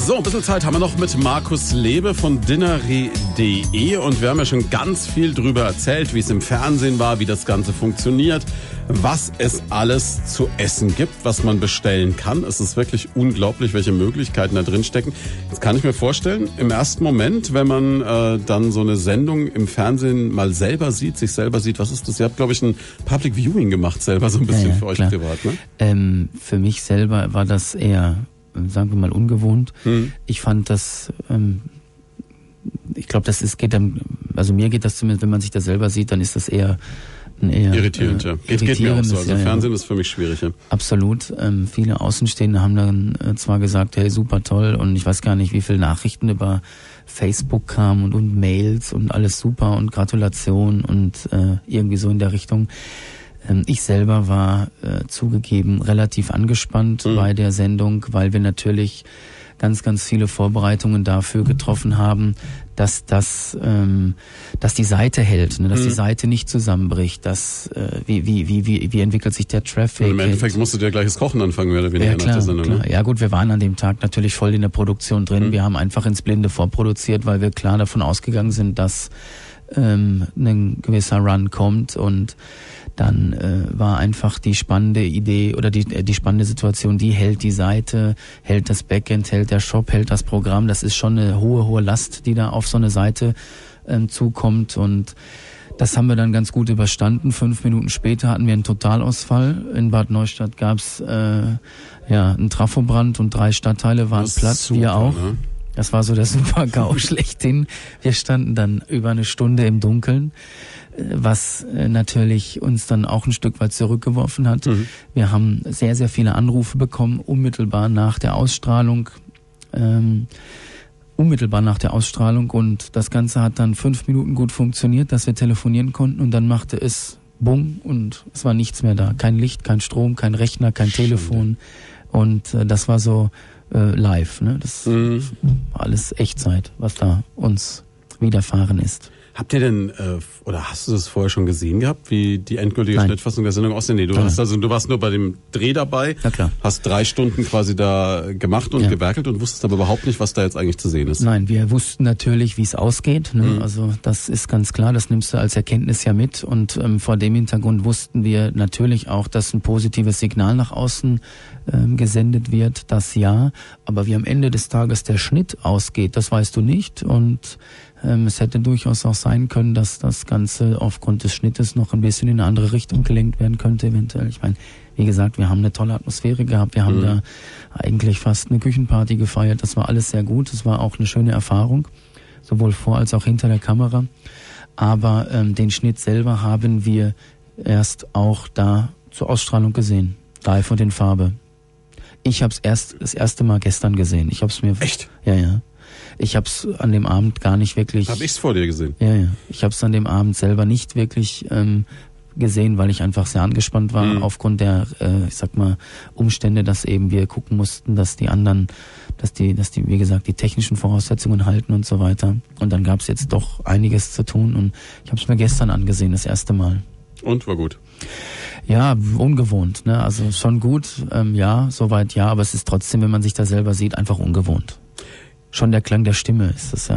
So, ein bisschen Zeit haben wir noch mit Markus Lebe von dinnery.de und wir haben ja schon ganz viel drüber erzählt, wie es im Fernsehen war, wie das Ganze funktioniert, was es alles zu essen gibt, was man bestellen kann. Es ist wirklich unglaublich, welche Möglichkeiten da drin stecken. Jetzt kann ich mir vorstellen, im ersten Moment, wenn man dann so eine Sendung im Fernsehen mal selber sieht, sich selber sieht, was ist das? Ihr habt, glaube ich, ein Public Viewing gemacht selber, so ein bisschen für euch privat, ne? Für mich selber war das eher, sagen wir mal, ungewohnt. Ich fand das, ich glaube, also mir geht das zumindest, wenn man sich das selber sieht, dann ist das eher irritierend, ja. Geht mir auch so. Also Fernsehen ist für mich schwierig, ja. Absolut. Viele Außenstehende haben dann zwar gesagt, hey, super toll, und ich weiß gar nicht, wie viele Nachrichten über Facebook kamen und Mails und alles super und Gratulation und irgendwie so in der Richtung. Ich selber war zugegeben relativ angespannt bei der Sendung, weil wir natürlich ganz, ganz viele Vorbereitungen dafür getroffen haben, dass die Seite hält, ne, dass die Seite nicht zusammenbricht, dass wie entwickelt sich der Traffic. Und im Endeffekt musst du dir gleich das Kochen anfangen, mehr oder weniger nach der Sendung. Klar. Ne? Ja gut, wir waren an dem Tag natürlich voll in der Produktion drin. Wir haben einfach ins Blinde vorproduziert, weil wir klar davon ausgegangen sind, dass ein gewisser Run kommt, und dann war einfach die spannende Idee oder die spannende Situation, die hält die Seite, hält das Backend, hält der Shop, hält das Programm. Das ist schon eine hohe Last, die da auf so eine Seite zukommt, und das haben wir dann ganz gut überstanden. 5 Minuten später hatten wir einen Totalausfall. In Bad Neustadt gab's einen Trafobrand und 3 Stadtteile waren platt, super, wir auch. Ne? Das war so der Super-GAU schlechthin. Wir standen dann über eine Stunde im Dunkeln, was natürlich uns dann auch ein Stück weit zurückgeworfen hat. Wir haben sehr, sehr viele Anrufe bekommen, unmittelbar nach der Ausstrahlung. Und das Ganze hat dann 5 Minuten gut funktioniert, dass wir telefonieren konnten, und dann machte es Bumm und es war nichts mehr da. Kein Licht, kein Strom, kein Rechner, kein Telefon. Und das war so live, ne? Das war alles Echtzeit, was da uns widerfahren ist. Habt ihr denn, oder hast du das vorher schon gesehen gehabt, wie die endgültige Schnittfassung der Sendung aussieht? Nee, du warst nur bei dem Dreh dabei, hast 3 Stunden quasi da gemacht und gewerkelt und wusstest aber überhaupt nicht, was da jetzt eigentlich zu sehen ist. Nein, wir wussten natürlich, wie es ausgeht, ne? Also das ist ganz klar, das nimmst du als Erkenntnis ja mit, und vor dem Hintergrund wussten wir natürlich auch, dass ein positives Signal nach außen gesendet wird, das ja, aber wie am Ende des Tages der Schnitt ausgeht, das weißt du nicht, und es hätte durchaus auch sein können, dass das Ganze aufgrund des Schnittes noch ein bisschen in eine andere Richtung gelenkt werden könnte, eventuell. Ich meine, wie gesagt, wir haben eine tolle Atmosphäre gehabt. Wir haben da eigentlich fast eine Küchenparty gefeiert. Das war alles sehr gut. Das war auch eine schöne Erfahrung, sowohl vor als auch hinter der Kamera. Aber den Schnitt selber haben wir erst auch da zur Ausstrahlung gesehen. Live und in Farbe. Ich habe es das erste Mal gestern gesehen. Ich habe es mir... Echt? Ja. Ich habe es an dem Abend gar nicht wirklich... Hab ich's vor dir gesehen? Ja. Ich habe es an dem Abend selber nicht wirklich gesehen, weil ich einfach sehr angespannt war aufgrund der, Umstände, dass eben wir gucken mussten, dass die anderen, dass die, wie gesagt, die technischen Voraussetzungen halten und so weiter. Und dann gab es jetzt doch einiges zu tun, und ich habe es mir gestern angesehen, das erste Mal. Und war gut? Ja, ungewohnt, ne? Also schon gut, soweit ja, aber es ist trotzdem, wenn man sich da selber sieht, einfach ungewohnt. Schon der Klang der Stimme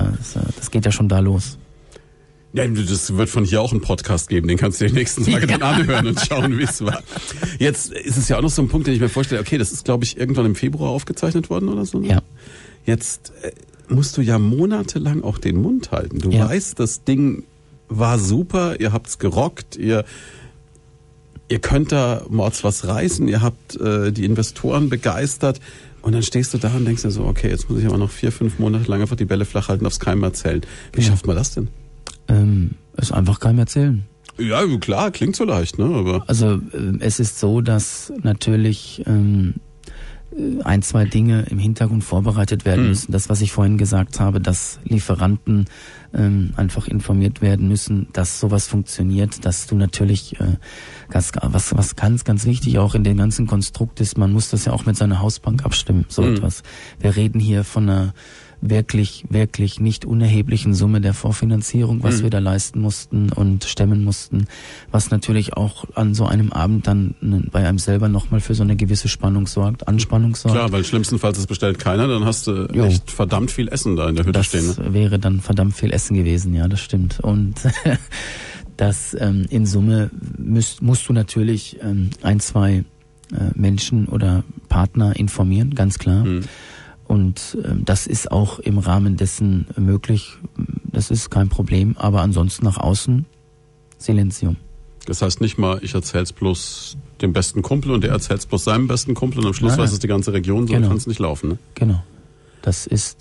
das geht ja schon da los. Ja, das wird von hier auch einen Podcast geben, den kannst du die nächsten Tage dann anhören und schauen, wie es war. Jetzt ist es ja auch noch so ein Punkt, den ich mir vorstelle, okay, das ist, glaube ich, irgendwann im Februar aufgezeichnet worden oder so. Ne? Ja. Jetzt musst du ja monatelang auch den Mund halten. Du weißt, das Ding war super, ihr habt's gerockt, ihr könnt da mords was reißen, ihr habt die Investoren begeistert, und dann stehst du da und denkst dir so, okay, jetzt muss ich aber noch 4-5 Monate lang einfach die Bälle flach halten, aufs Keim erzählen. Wie schafft man das denn? Es einfach keinem erzählen. Ja, klar, klingt so leicht, ne? Aber also es ist so, dass natürlich 1-2 Dinge im Hintergrund vorbereitet werden müssen. Das, was ich vorhin gesagt habe, dass Lieferanten einfach informiert werden müssen, dass sowas funktioniert, dass du natürlich was ganz, ganz wichtig auch in dem ganzen Konstrukt ist, man muss das ja auch mit seiner Hausbank abstimmen, so etwas. Wir reden hier von einer wirklich nicht unerheblichen Summe der Vorfinanzierung, was wir da leisten mussten und stemmen mussten, was natürlich auch an so einem Abend dann bei einem selber nochmal für so eine gewisse Anspannung sorgt. Klar, weil schlimmstenfalls es bestellt keiner, dann hast du echt verdammt viel Essen da in der Hütte stehen. Das wäre dann verdammt viel Essen gewesen, ja, das stimmt. Und das in Summe musst du natürlich 1-2 Menschen oder Partner informieren, ganz klar. Und das ist auch im Rahmen dessen möglich. Das ist kein Problem. Aber ansonsten nach außen Silenzium. Das heißt nicht mal, ich erzähl's bloß dem besten Kumpel und der erzähl's bloß seinem besten Kumpel und am Schluss weiß es die ganze Region, so kann es nicht laufen. Ne? Genau. Das ist,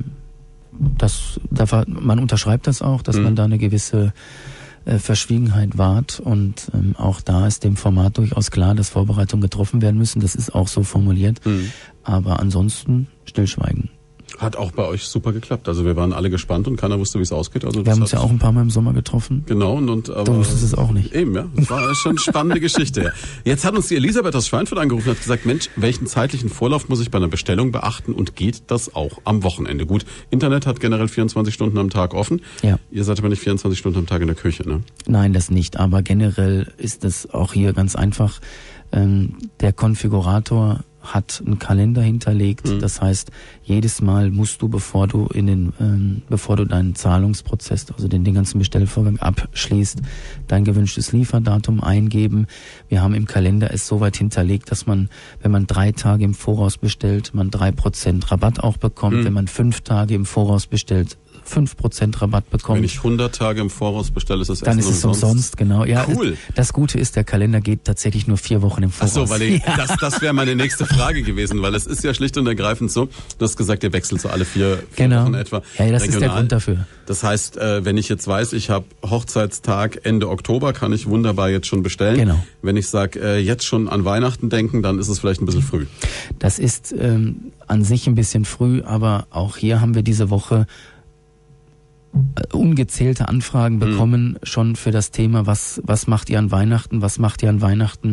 man unterschreibt das auch, dass man da eine gewisse Verschwiegenheit wahrt und auch da ist dem Format durchaus klar, dass Vorbereitungen getroffen werden müssen. Das ist auch so formuliert. Aber ansonsten Stillschweigen. Hat auch bei euch super geklappt. Also wir waren alle gespannt und keiner wusste, wie es ausgeht. Also wir haben uns ja auch ein paar Mal im Sommer getroffen. Genau. Aber du wusstest es auch nicht. Eben, ja. Das war schon eine spannende Geschichte. Ja. Jetzt hat uns die Elisabeth aus Schweinfurt angerufen und hat gesagt, Mensch, welchen zeitlichen Vorlauf muss ich bei einer Bestellung beachten und geht das auch am Wochenende? Gut, Internet hat generell 24 Stunden am Tag offen. Ja. Ihr seid aber nicht 24 Stunden am Tag in der Küche, ne? Nein, das nicht. Aber generell ist es auch hier ganz einfach. Der Konfigurator hat einen Kalender hinterlegt. Das heißt, jedes Mal musst du, bevor du deinen Zahlungsprozess, also den ganzen Bestellvorgang abschließt, dein gewünschtes Lieferdatum eingeben. Wir haben im Kalender es soweit hinterlegt, dass man, wenn man 3 Tage im Voraus bestellt, man 3% Rabatt auch bekommt. Wenn man 5 Tage im Voraus bestellt, 5% Rabatt bekommt. Wenn ich 100 Tage im Voraus bestelle, ist das dann Essen ist es umsonst, genau. Ja, cool. Das Gute ist, der Kalender geht tatsächlich nur 4 Wochen im Voraus. Ach so, weil das wäre meine nächste Frage gewesen, weil es ist ja schlicht und ergreifend so, du hast gesagt, ihr wechselt so alle 4 Wochen etwa. Ja, das ist der Grund dafür. Das heißt, wenn ich jetzt weiß, ich habe Hochzeitstag Ende Oktober, kann ich wunderbar jetzt schon bestellen. Genau. Wenn ich sage, jetzt schon an Weihnachten denken, dann ist es vielleicht ein bisschen früh. Das ist an sich ein bisschen früh, aber auch hier haben wir diese Woche ungezählte Anfragen bekommen schon für das Thema, was macht ihr an Weihnachten, was macht ihr an Weihnachten?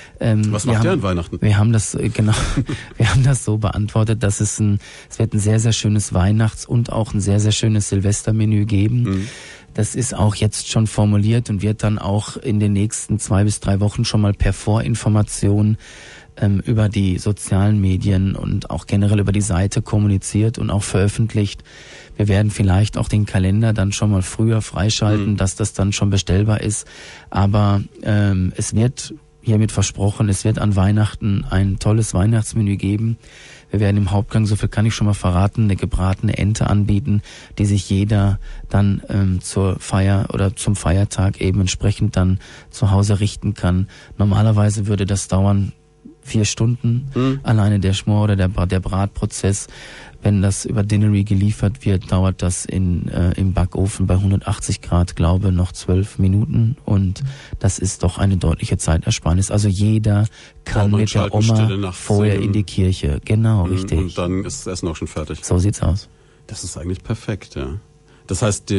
Was macht ihr an Weihnachten? Wir haben das, genau, wir haben das so beantwortet, dass es wird ein sehr, sehr schönes Weihnachts- und auch ein sehr, sehr schönes Silvestermenü geben. Das ist auch jetzt schon formuliert und wird dann auch in den nächsten 2 bis 3 Wochen schon mal per Vorinformation über die sozialen Medien und auch generell über die Seite kommuniziert und auch veröffentlicht. Wir werden vielleicht auch den Kalender dann schon mal früher freischalten, dass das dann schon bestellbar ist. Aber es wird hiermit versprochen, es wird an Weihnachten ein tolles Weihnachtsmenü geben. Wir werden im Hauptgang, so viel kann ich schon mal verraten, eine gebratene Ente anbieten, die sich jeder dann zur Feier oder zum Feiertag eben entsprechend dann zu Hause richten kann. Normalerweise würde das dauern 4 Stunden, alleine der Schmor oder der Bratprozess. Wenn das über Dinnery geliefert wird, dauert das im Backofen bei 180 Grad, glaube noch 12 Minuten und das ist doch eine deutliche Zeitersparnis. Also jeder kann mit der Oma vorher in die Kirche. Genau, richtig. Und dann ist das Essen auch schon fertig. So sieht's aus. Das ist eigentlich perfekt, ja. Das heißt,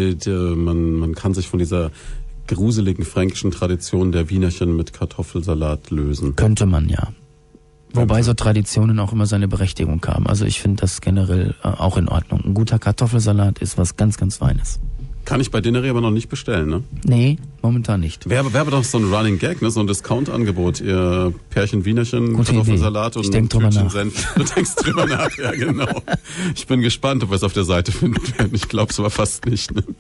man kann sich von dieser gruseligen fränkischen Tradition der Wienerchen mit Kartoffelsalat lösen. Könnte man, ja. Wobei so Traditionen auch immer seine Berechtigung haben. Also ich finde das generell auch in Ordnung. Ein guter Kartoffelsalat ist was ganz, ganz Feines. Kann ich bei Dinnery aber noch nicht bestellen, ne? Nee, momentan nicht. Wäre doch so ein Running Gag, ne? So ein Discount-Angebot. Ihr Pärchen Wienerchen, gute Kartoffelsalat Idee. und ein Tütchen Senf. Du denkst drüber nach, ja genau. Ich bin gespannt, ob wir es auf der Seite finden werden. Ich glaube es aber fast nicht, ne?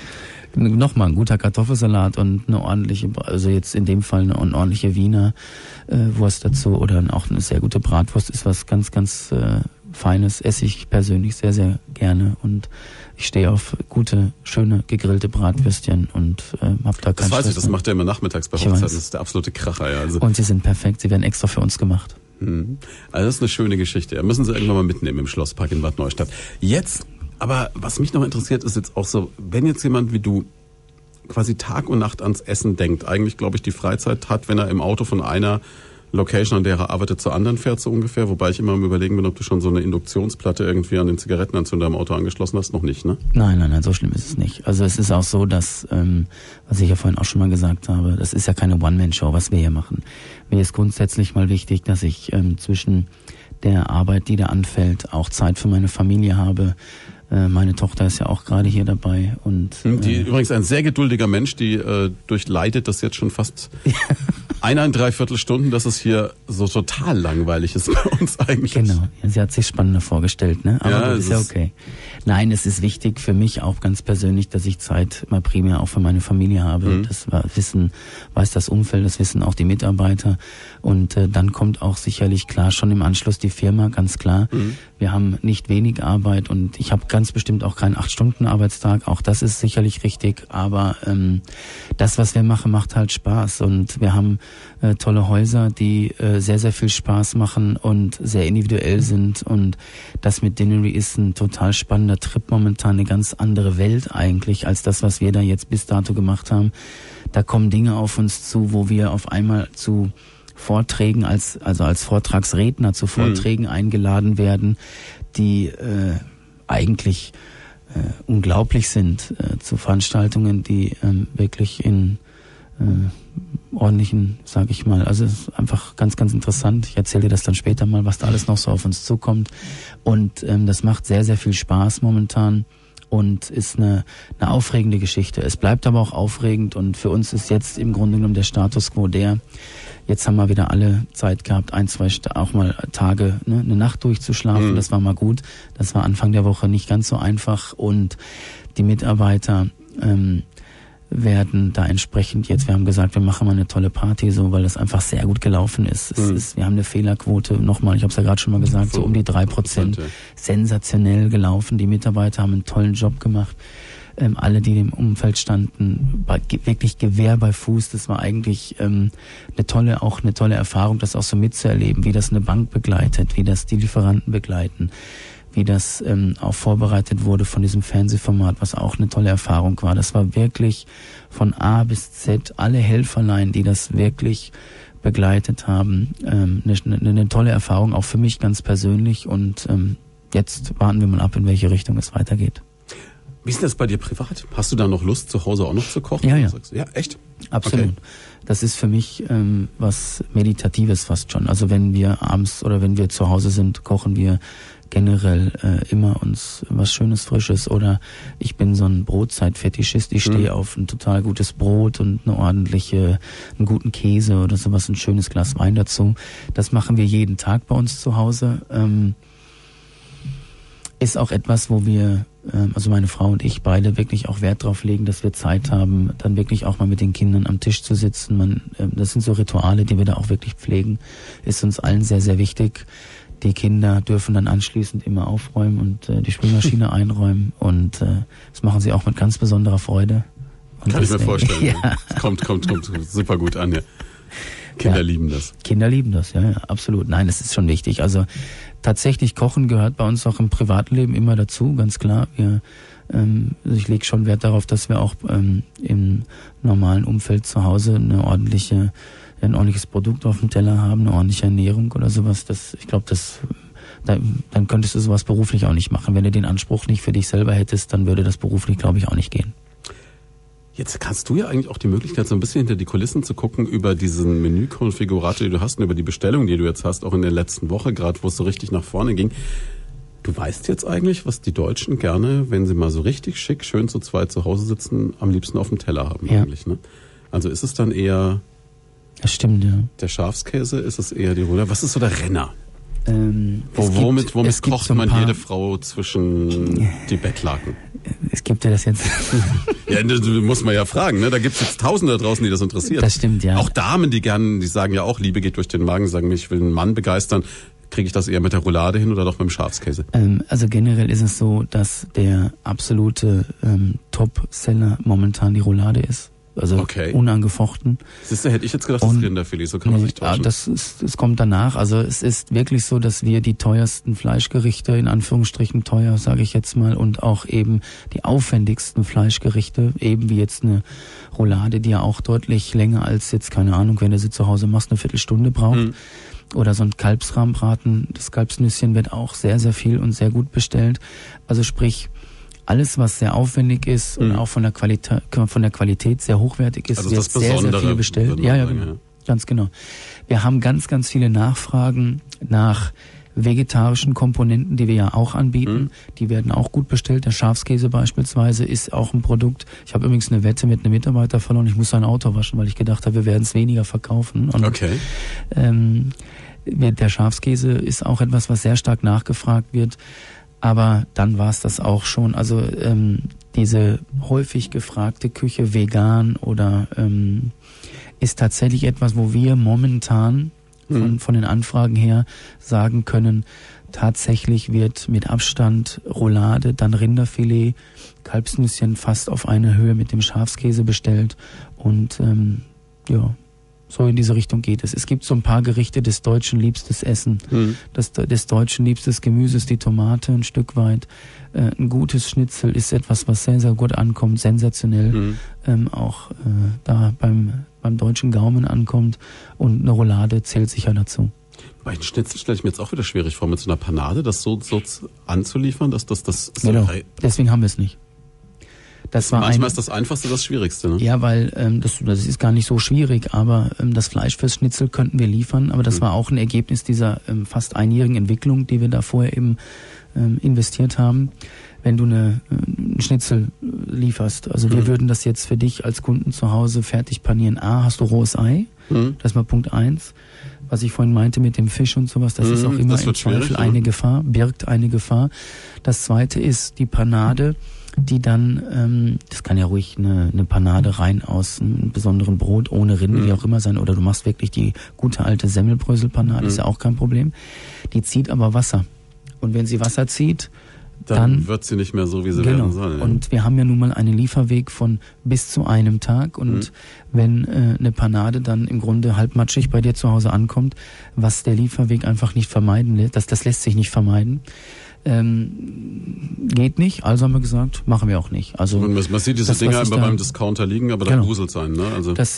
Nochmal ein guter Kartoffelsalat und eine ordentliche, also jetzt in dem Fall eine ordentliche Wiener Wurst dazu oder auch eine sehr gute Bratwurst ist was ganz, ganz Feines. Esse ich persönlich sehr, sehr gerne und ich stehe auf gute, schöne gegrillte Bratwürstchen und habe da keinen Das weiß Stress ich, das macht er immer nachmittags bei Hochzeiten. Das ist der absolute Kracher, ja. Also. Und sie sind perfekt, sie werden extra für uns gemacht. Also das ist eine schöne Geschichte. Ja. Müssen Sie irgendwann mal mitnehmen im Schlosspark in Bad Neustadt. Jetzt, aber was mich noch interessiert, ist jetzt auch so, wenn jetzt jemand wie du quasi Tag und Nacht ans Essen denkt, eigentlich glaube ich die Freizeit hat, wenn er im Auto von einer Location, an der er arbeitet, zur anderen fährt, so ungefähr. Wobei ich immer am Überlegen bin, ob du schon so eine Induktionsplatte irgendwie an den Zigarettenanzünder im Auto angeschlossen hast. Noch nicht, ne? Nein, so schlimm ist es nicht. Also es ist auch so, dass, was ich ja vorhin auch schon mal gesagt habe, das ist ja keine One-Man-Show, was wir hier machen. Mir ist grundsätzlich mal wichtig, dass ich zwischen der Arbeit, die da anfällt, auch Zeit für meine Familie habe. Meine Tochter ist ja auch gerade hier dabei. Und die übrigens ein sehr geduldiger Mensch, die durchleidet das jetzt schon fast 1,75 Stunden, dass es hier so total langweilig ist bei uns eigentlich. Genau, ja, sie hat sich spannender vorgestellt, ne? Aber Ja, das ist ja okay. Nein, es ist wichtig für mich auch ganz persönlich, dass ich Zeit mal primär auch für meine Familie habe. Das weiß das Umfeld, das wissen auch die Mitarbeiter. Und dann kommt auch sicherlich klar schon im Anschluss die Firma, ganz klar. Wir haben nicht wenig Arbeit und ich habe ganz bestimmt auch keinen 8-Stunden-Arbeitstag. Auch das ist sicherlich richtig. Aber das, was wir machen, macht halt Spaß. Und wir haben tolle Häuser, die sehr, sehr viel Spaß machen und sehr individuell sind. Und das mit Dinnery ist ein total spannender Trip momentan, eine ganz andere Welt eigentlich, als das, was wir da jetzt bis dato gemacht haben. Da kommen Dinge auf uns zu, wo wir auf einmal zu Vorträgen, als Vortragsredner zu Vorträgen eingeladen werden, die eigentlich unglaublich sind, zu Veranstaltungen, die wirklich in ordentlichen, sage ich mal, also es ist einfach ganz, ganz interessant. Ich erzähle dir das dann später mal, was da alles noch so auf uns zukommt. Und das macht sehr, sehr viel Spaß momentan und ist eine aufregende Geschichte. Es bleibt aber auch aufregend und für uns ist jetzt im Grunde genommen der Status quo jetzt haben wir wieder alle Zeit gehabt, 1-2 auch mal Tage, ne, eine Nacht durchzuschlafen. Das war mal gut. Das war Anfang der Woche nicht ganz so einfach und die Mitarbeiter werden da entsprechend jetzt, wir haben gesagt, wir machen mal eine tolle Party, so, weil das einfach sehr gut gelaufen ist. Wir haben eine Fehlerquote, nochmal, ich habe es ja gerade schon mal gesagt, so um die 3%. Ja. Sensationell gelaufen. Die Mitarbeiter haben einen tollen Job gemacht. Alle, die im Umfeld standen, war wirklich Gewehr bei Fuß. Das war eigentlich eine tolle Erfahrung, das auch so mitzuerleben, wie das eine Bank begleitet, wie das die Lieferanten begleiten, wie das auch vorbereitet wurde von diesem Fernsehformat, was auch eine tolle Erfahrung war. Das war wirklich von A bis Z, alle Helferlein, die das wirklich begleitet haben, eine tolle Erfahrung, auch für mich ganz persönlich. Und jetzt warten wir mal ab, in welche Richtung es weitergeht. Wie ist denn das bei dir privat? Hast du da noch Lust, zu Hause auch noch zu kochen? Ja. Ja, echt? Absolut. Okay. Das ist für mich was Meditatives fast schon. Also wenn wir abends oder wenn wir zu Hause sind, kochen wir generell immer uns was Schönes, Frisches. Oder ich bin so ein Brotzeitfetischist. Ich stehe auf ein total gutes Brot und einen guten Käse oder sowas, ein schönes Glas Wein dazu. Das machen wir jeden Tag bei uns zu Hause. Ist auch etwas, wo wir, also meine Frau und ich beide wirklich auch Wert drauf legen, dass wir Zeit haben, dann wirklich auch mal mit den Kindern am Tisch zu sitzen. Das sind so Rituale, die wir da auch wirklich pflegen. Ist uns allen sehr, sehr wichtig. Die Kinder dürfen dann anschließend immer aufräumen und die Spülmaschine einräumen und das machen sie auch mit ganz besonderer Freude. Und kann ich mir vorstellen. Ja. Kommt super gut an. Ja. Kinder lieben das. Kinder lieben das, ja, absolut. Nein, das ist schon wichtig. Also tatsächlich Kochen gehört bei uns auch im Privatleben immer dazu, ganz klar. Ich lege schon Wert darauf, dass wir auch im normalen Umfeld zu Hause ein ordentliches Produkt auf dem Teller haben, eine ordentliche Ernährung oder sowas. Ich glaube, dann könntest du sowas beruflich auch nicht machen. Wenn du den Anspruch nicht für dich selber hättest, dann würde das beruflich, glaube ich, auch nicht gehen. Jetzt hast du ja eigentlich auch die Möglichkeit, so ein bisschen hinter die Kulissen zu gucken über diesen Menükonfigurator, den du hast und über die Bestellung, die du jetzt hast, auch in der letzten Woche, gerade wo es so richtig nach vorne ging. Du weißt jetzt eigentlich, was die Deutschen gerne, wenn sie mal so richtig schick, schön zu zweit zu Hause sitzen, am liebsten auf dem Teller haben eigentlich, ne? Also ist es dann eher... Das stimmt, ja. Der Schafskäse, ist es eher die Roulade? Was ist so der Renner? Womit kocht so man jede Frau zwischen die Bettlaken? Es gibt ja das jetzt... Ja, das muss man ja fragen, ne? Da gibt's jetzt Tausende da draußen, die das interessiert. Das stimmt, ja. Auch Damen, die sagen ja auch, Liebe geht durch den Magen, sagen, ich will einen Mann begeistern. Kriege ich das eher mit der Roulade hin oder doch mit dem Schafskäse? Also generell ist es so, dass der absolute Top-Seller momentan die Roulade ist. also unangefochten. Siehst du, hätte ich jetzt gedacht, das Rinderfilet, so kann man sich täuschen. Das kommt danach. Also es ist wirklich so, dass wir die teuersten Fleischgerichte, in Anführungsstrichen teuer, sage ich jetzt mal, und auch eben die aufwendigsten Fleischgerichte, eben wie jetzt eine Roulade, die ja auch deutlich länger als jetzt, keine Ahnung, wenn du sie zu Hause machst, eine Viertelstunde braucht. Oder so ein Kalbsrahmbraten, das Kalbsnüsschen wird auch sehr, sehr viel und sehr gut bestellt. Also sprich, alles, was sehr aufwendig ist und auch von der Qualität sehr hochwertig ist, also wird sehr, sehr viel bestellt. Ja, genau. Ganz genau. Wir haben ganz, ganz viele Nachfragen nach vegetarischen Komponenten, die wir ja auch anbieten. Die werden auch gut bestellt. Der Schafskäse beispielsweise ist auch ein Produkt. Ich habe übrigens eine Wette mit einem Mitarbeiter verloren. Ich muss sein Auto waschen, weil ich gedacht habe, wir werden es weniger verkaufen. Und, der Schafskäse ist auch etwas, was sehr stark nachgefragt wird. Aber dann war es das auch schon. Also diese häufig gefragte Küche vegan oder ist tatsächlich etwas, wo wir momentan von den Anfragen her sagen können, tatsächlich wird mit Abstand Roulade, dann Rinderfilet, Kalbsnüsschen fast auf eine Höhe mit dem Schafskäse bestellt und so in diese Richtung geht es. Es gibt so ein paar Gerichte des Deutschen liebstes Essen, des Deutschen liebstes Gemüses, die Tomate ein Stück weit. Ein gutes Schnitzel ist etwas, was sehr, sehr gut ankommt, sensationell, auch da beim deutschen Gaumen ankommt, und eine Roulade zählt sicher dazu. Bei den Schnitzel stelle ich mir jetzt auch wieder schwierig vor, mit so einer Panade das so anzuliefern, dass das genau. Deswegen haben wir es nicht. Manchmal ist das Einfachste das Schwierigste, ne? Ja, weil das ist gar nicht so schwierig, aber das Fleisch fürs Schnitzel könnten wir liefern, aber das war auch ein Ergebnis dieser fast einjährigen Entwicklung, die wir da vorher eben investiert haben. Wenn du einen Schnitzel lieferst, also wir würden das jetzt für dich als Kunden zu Hause fertig panieren. Hast du rohes Ei? Das ist mal Punkt 1. Was ich vorhin meinte mit dem Fisch und sowas, das ist auch immer im Zweifel eine Gefahr, birgt eine Gefahr. Das Zweite ist die Panade, die dann, das kann ja ruhig eine Panade rein aus einem besonderen Brot, ohne Rinde, wie auch immer sein, oder du machst wirklich die gute alte Semmelbröselpanade, ist ja auch kein Problem. Die zieht aber Wasser. Und wenn sie Wasser zieht, dann wird sie nicht mehr so, wie sie werden soll. Ja. Und wir haben ja nun mal einen Lieferweg von bis zu einem Tag. Und wenn eine Panade dann im Grunde halbmatschig bei dir zu Hause ankommt, was der Lieferweg einfach nicht vermeiden lässt, das lässt sich nicht vermeiden, geht nicht, also haben wir gesagt, machen wir auch nicht. Also man sieht diese Dinger immer beim Discounter liegen, aber da gruselt es einen, ne? Also das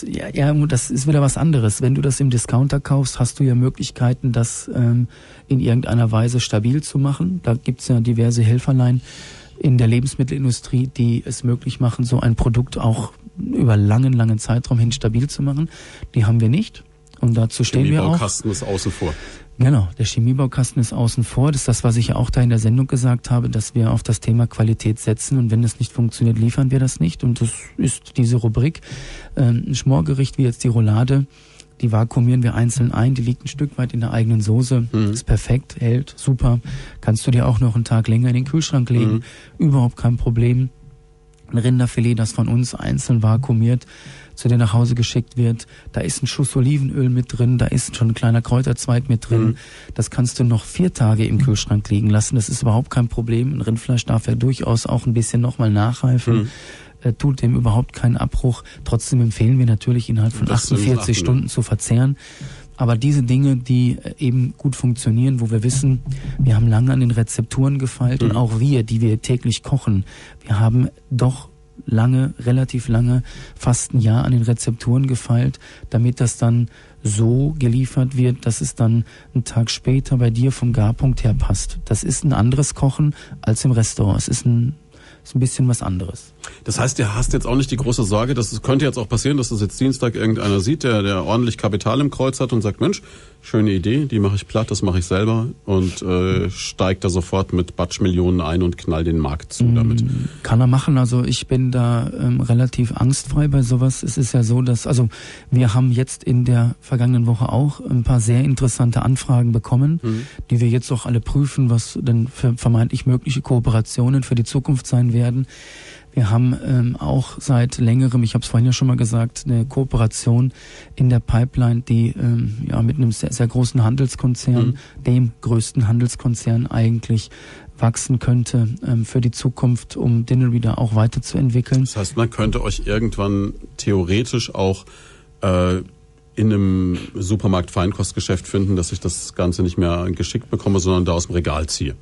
ist wieder was anderes. Wenn du das im Discounter kaufst, hast du ja Möglichkeiten, das in irgendeiner Weise stabil zu machen. Da gibt's ja diverse Helferlein in der Lebensmittelindustrie, die es möglich machen, so ein Produkt auch über langen Zeitraum hin stabil zu machen. Die haben wir nicht. Und dazu stehen wir auch. Der Chemiebaukasten ist außen vor. Genau, der Chemiebaukasten ist außen vor. Das ist das, was ich ja auch da in der Sendung gesagt habe, dass wir auf das Thema Qualität setzen, und wenn das nicht funktioniert, liefern wir das nicht. Und das ist diese Rubrik. Ein Schmorgericht wie jetzt die Roulade, die vakuumieren wir einzeln ein, die liegt ein Stück weit in der eigenen Soße, ist perfekt, hält, super. Kannst du dir auch noch einen Tag länger in den Kühlschrank legen, überhaupt kein Problem. Ein Rinderfilet, das von uns einzeln vakuumiert zu dir nach Hause geschickt wird, da ist ein Schuss Olivenöl mit drin, da ist schon ein kleiner Kräuterzweig mit drin, das kannst du noch 4 Tage im Kühlschrank liegen lassen, das ist überhaupt kein Problem. Ein Rindfleisch darf ja durchaus auch ein bisschen nochmal nachreifen, tut dem überhaupt keinen Abbruch. Trotzdem empfehlen wir natürlich, innerhalb von 48 Stunden zu verzehren. Aber diese Dinge, die eben gut funktionieren, wo wir wissen, wir haben lange an den Rezepturen gefeilt, und auch wir, die wir täglich kochen, wir haben doch relativ lange, fast ein Jahr an den Rezepturen gefeilt, damit das dann so geliefert wird, dass es dann einen Tag später bei dir vom Garpunkt her passt. Das ist ein anderes Kochen als im Restaurant. Es ist ein bisschen was anderes. Das heißt, du hast jetzt auch nicht die große Sorge, dass es könnte jetzt auch passieren, dass das jetzt Dienstag irgendeiner sieht, der ordentlich Kapital im Kreuz hat und sagt, Mensch, schöne Idee, die mache ich platt, das mache ich selber, und steigt da sofort mit Batschmillionen ein und knallt den Markt zu damit. Kann er machen, also ich bin da relativ angstfrei bei sowas. Es ist ja so, also wir haben jetzt in der vergangenen Woche auch ein paar sehr interessante Anfragen bekommen, die wir jetzt auch alle prüfen, was denn für vermeintlich mögliche Kooperationen für die Zukunft sein werden. Wir haben auch seit längerem, ich habe es vorhin ja schon mal gesagt, eine Kooperation in der Pipeline, die mit einem sehr, sehr großen Handelskonzern, dem größten Handelskonzern eigentlich, wachsen könnte für die Zukunft, um Dinnery da auch weiterzuentwickeln. Das heißt, man könnte euch irgendwann theoretisch auch in einem Supermarkt-Feinkostgeschäft finden, dass ich das Ganze nicht mehr geschickt bekomme, sondern da aus dem Regal ziehe.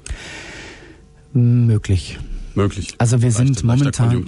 Möglich. Also wir sind momentan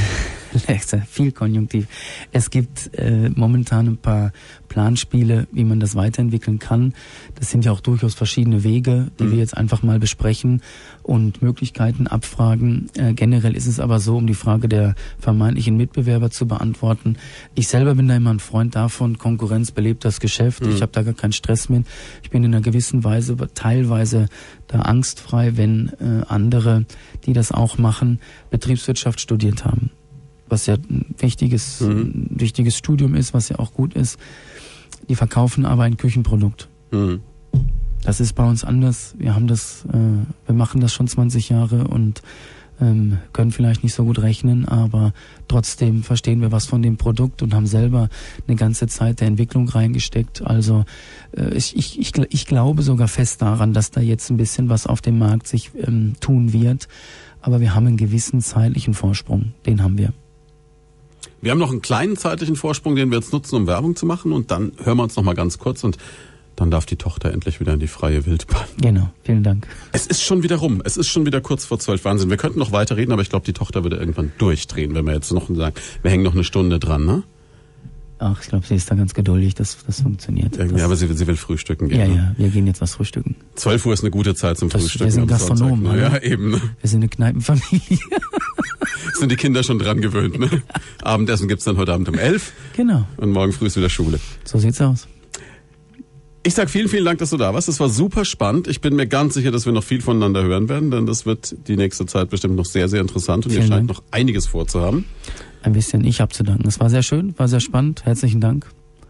viel Konjunktiv. Es gibt momentan ein paar Planspiele, wie man das weiterentwickeln kann. Das sind ja auch durchaus verschiedene Wege, die wir jetzt einfach mal besprechen und Möglichkeiten abfragen. Generell ist es aber so, um die Frage der vermeintlichen Mitbewerber zu beantworten. Ich selber bin da immer ein Freund davon, Konkurrenz belebt das Geschäft. Ich habe da gar keinen Stress mit. Ich bin in einer gewissen Weise, teilweise da angstfrei, wenn andere, die das auch machen, Betriebswirtschaft studiert haben. Was ja ein wichtiges Studium ist, was ja auch gut ist. Die verkaufen aber ein Küchenprodukt. Das ist bei uns anders. Wir machen das schon 20 Jahre und können vielleicht nicht so gut rechnen, aber trotzdem verstehen wir was von dem Produkt und haben selber eine ganze Zeit der Entwicklung reingesteckt. Also ich glaube sogar fest daran, dass da jetzt ein bisschen was auf dem Markt sich tun wird. Aber wir haben einen gewissen zeitlichen Vorsprung. Den haben wir. Wir haben noch einen kleinen zeitlichen Vorsprung, den wir jetzt nutzen, um Werbung zu machen. Und dann hören wir uns noch mal ganz kurz und dann darf die Tochter endlich wieder in die freie Wildbahn. Genau, vielen Dank. Es ist schon wieder rum. Es ist schon wieder kurz vor 12. Wahnsinn. Wir könnten noch weiter reden, aber ich glaube, die Tochter würde irgendwann durchdrehen, wenn wir jetzt noch sagen, wir hängen noch eine Stunde dran, ne? Ach, ich glaube, sie ist da ganz geduldig, das funktioniert. Irgendwie, aber sie will frühstücken gehen. Ja, wir gehen jetzt was frühstücken. 12 Uhr ist eine gute Zeit zum Frühstücken. Wir sind Gastronomen. Ja, eben. Ne? Wir sind eine Kneipenfamilie. Sind die Kinder schon dran gewöhnt, ne? Abendessen gibt's dann heute Abend um 11. Genau. Und morgen früh ist wieder Schule. So sieht's aus. Ich sag vielen, vielen Dank, dass du da warst. Das war super spannend. Ich bin mir ganz sicher, dass wir noch viel voneinander hören werden, denn das wird die nächste Zeit bestimmt noch sehr, sehr interessant und ihr scheint noch einiges vorzuhaben. Ein bisschen ich habe zu danken. Es war sehr schön, war sehr spannend. Herzlichen Dank.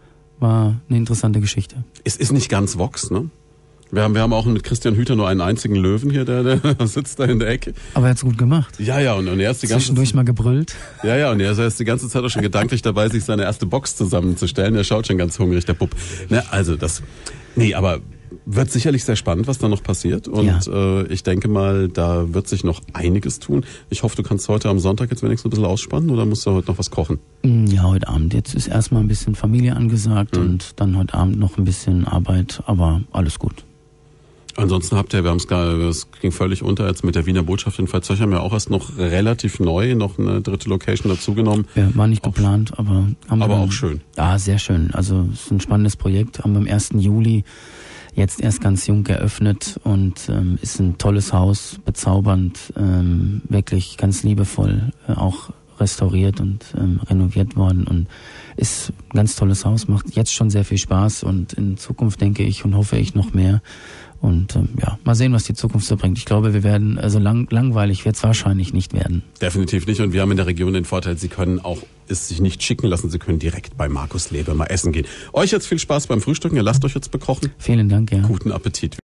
War eine interessante Geschichte. Es ist nicht ganz Vox, ne? Wir haben auch mit Christian Hüter nur einen einzigen Löwen hier, der sitzt da in der Ecke. Aber er hat's gut gemacht. Ja, und er ist die ganze Zwischendurch mal gebrüllt. Ja, und er ist die ganze Zeit auch schon gedanklich dabei, sich seine erste Box zusammenzustellen. Er schaut schon ganz hungrig, der Bub. Ne, also aber wird sicherlich sehr spannend, was da noch passiert. Und ich denke mal, da wird sich noch einiges tun. Ich hoffe, du kannst heute am Sonntag jetzt wenigstens ein bisschen ausspannen oder musst du heute noch was kochen? Ja, heute Abend. Jetzt ist erstmal ein bisschen Familie angesagt und dann heute Abend noch ein bisschen Arbeit, aber alles gut. Ansonsten es ging völlig unter jetzt mit der Wiener Botschaft in Veitshöchheim, haben ja auch erst noch relativ neu, noch eine dritte Location dazugenommen. Ja, war nicht geplant, aber auch schön. Ja, sehr schön. Also es ist ein spannendes Projekt. Haben wir am 1. Juli jetzt erst ganz jung eröffnet und ist ein tolles Haus, bezaubernd, wirklich ganz liebevoll auch restauriert und renoviert worden und ist ein ganz tolles Haus, macht jetzt schon sehr viel Spaß und in Zukunft denke ich und hoffe ich noch mehr. Und mal sehen, was die Zukunft so bringt. Ich glaube, wir werden, also langweilig wird es wahrscheinlich nicht werden. Definitiv nicht. Und wir haben in der Region den Vorteil, Sie können auch es sich nicht schicken lassen. Sie können direkt bei Markus Leber mal essen gehen. Euch jetzt viel Spaß beim Frühstücken. Ihr lasst euch jetzt bekochen. Vielen Dank, ja. Guten Appetit.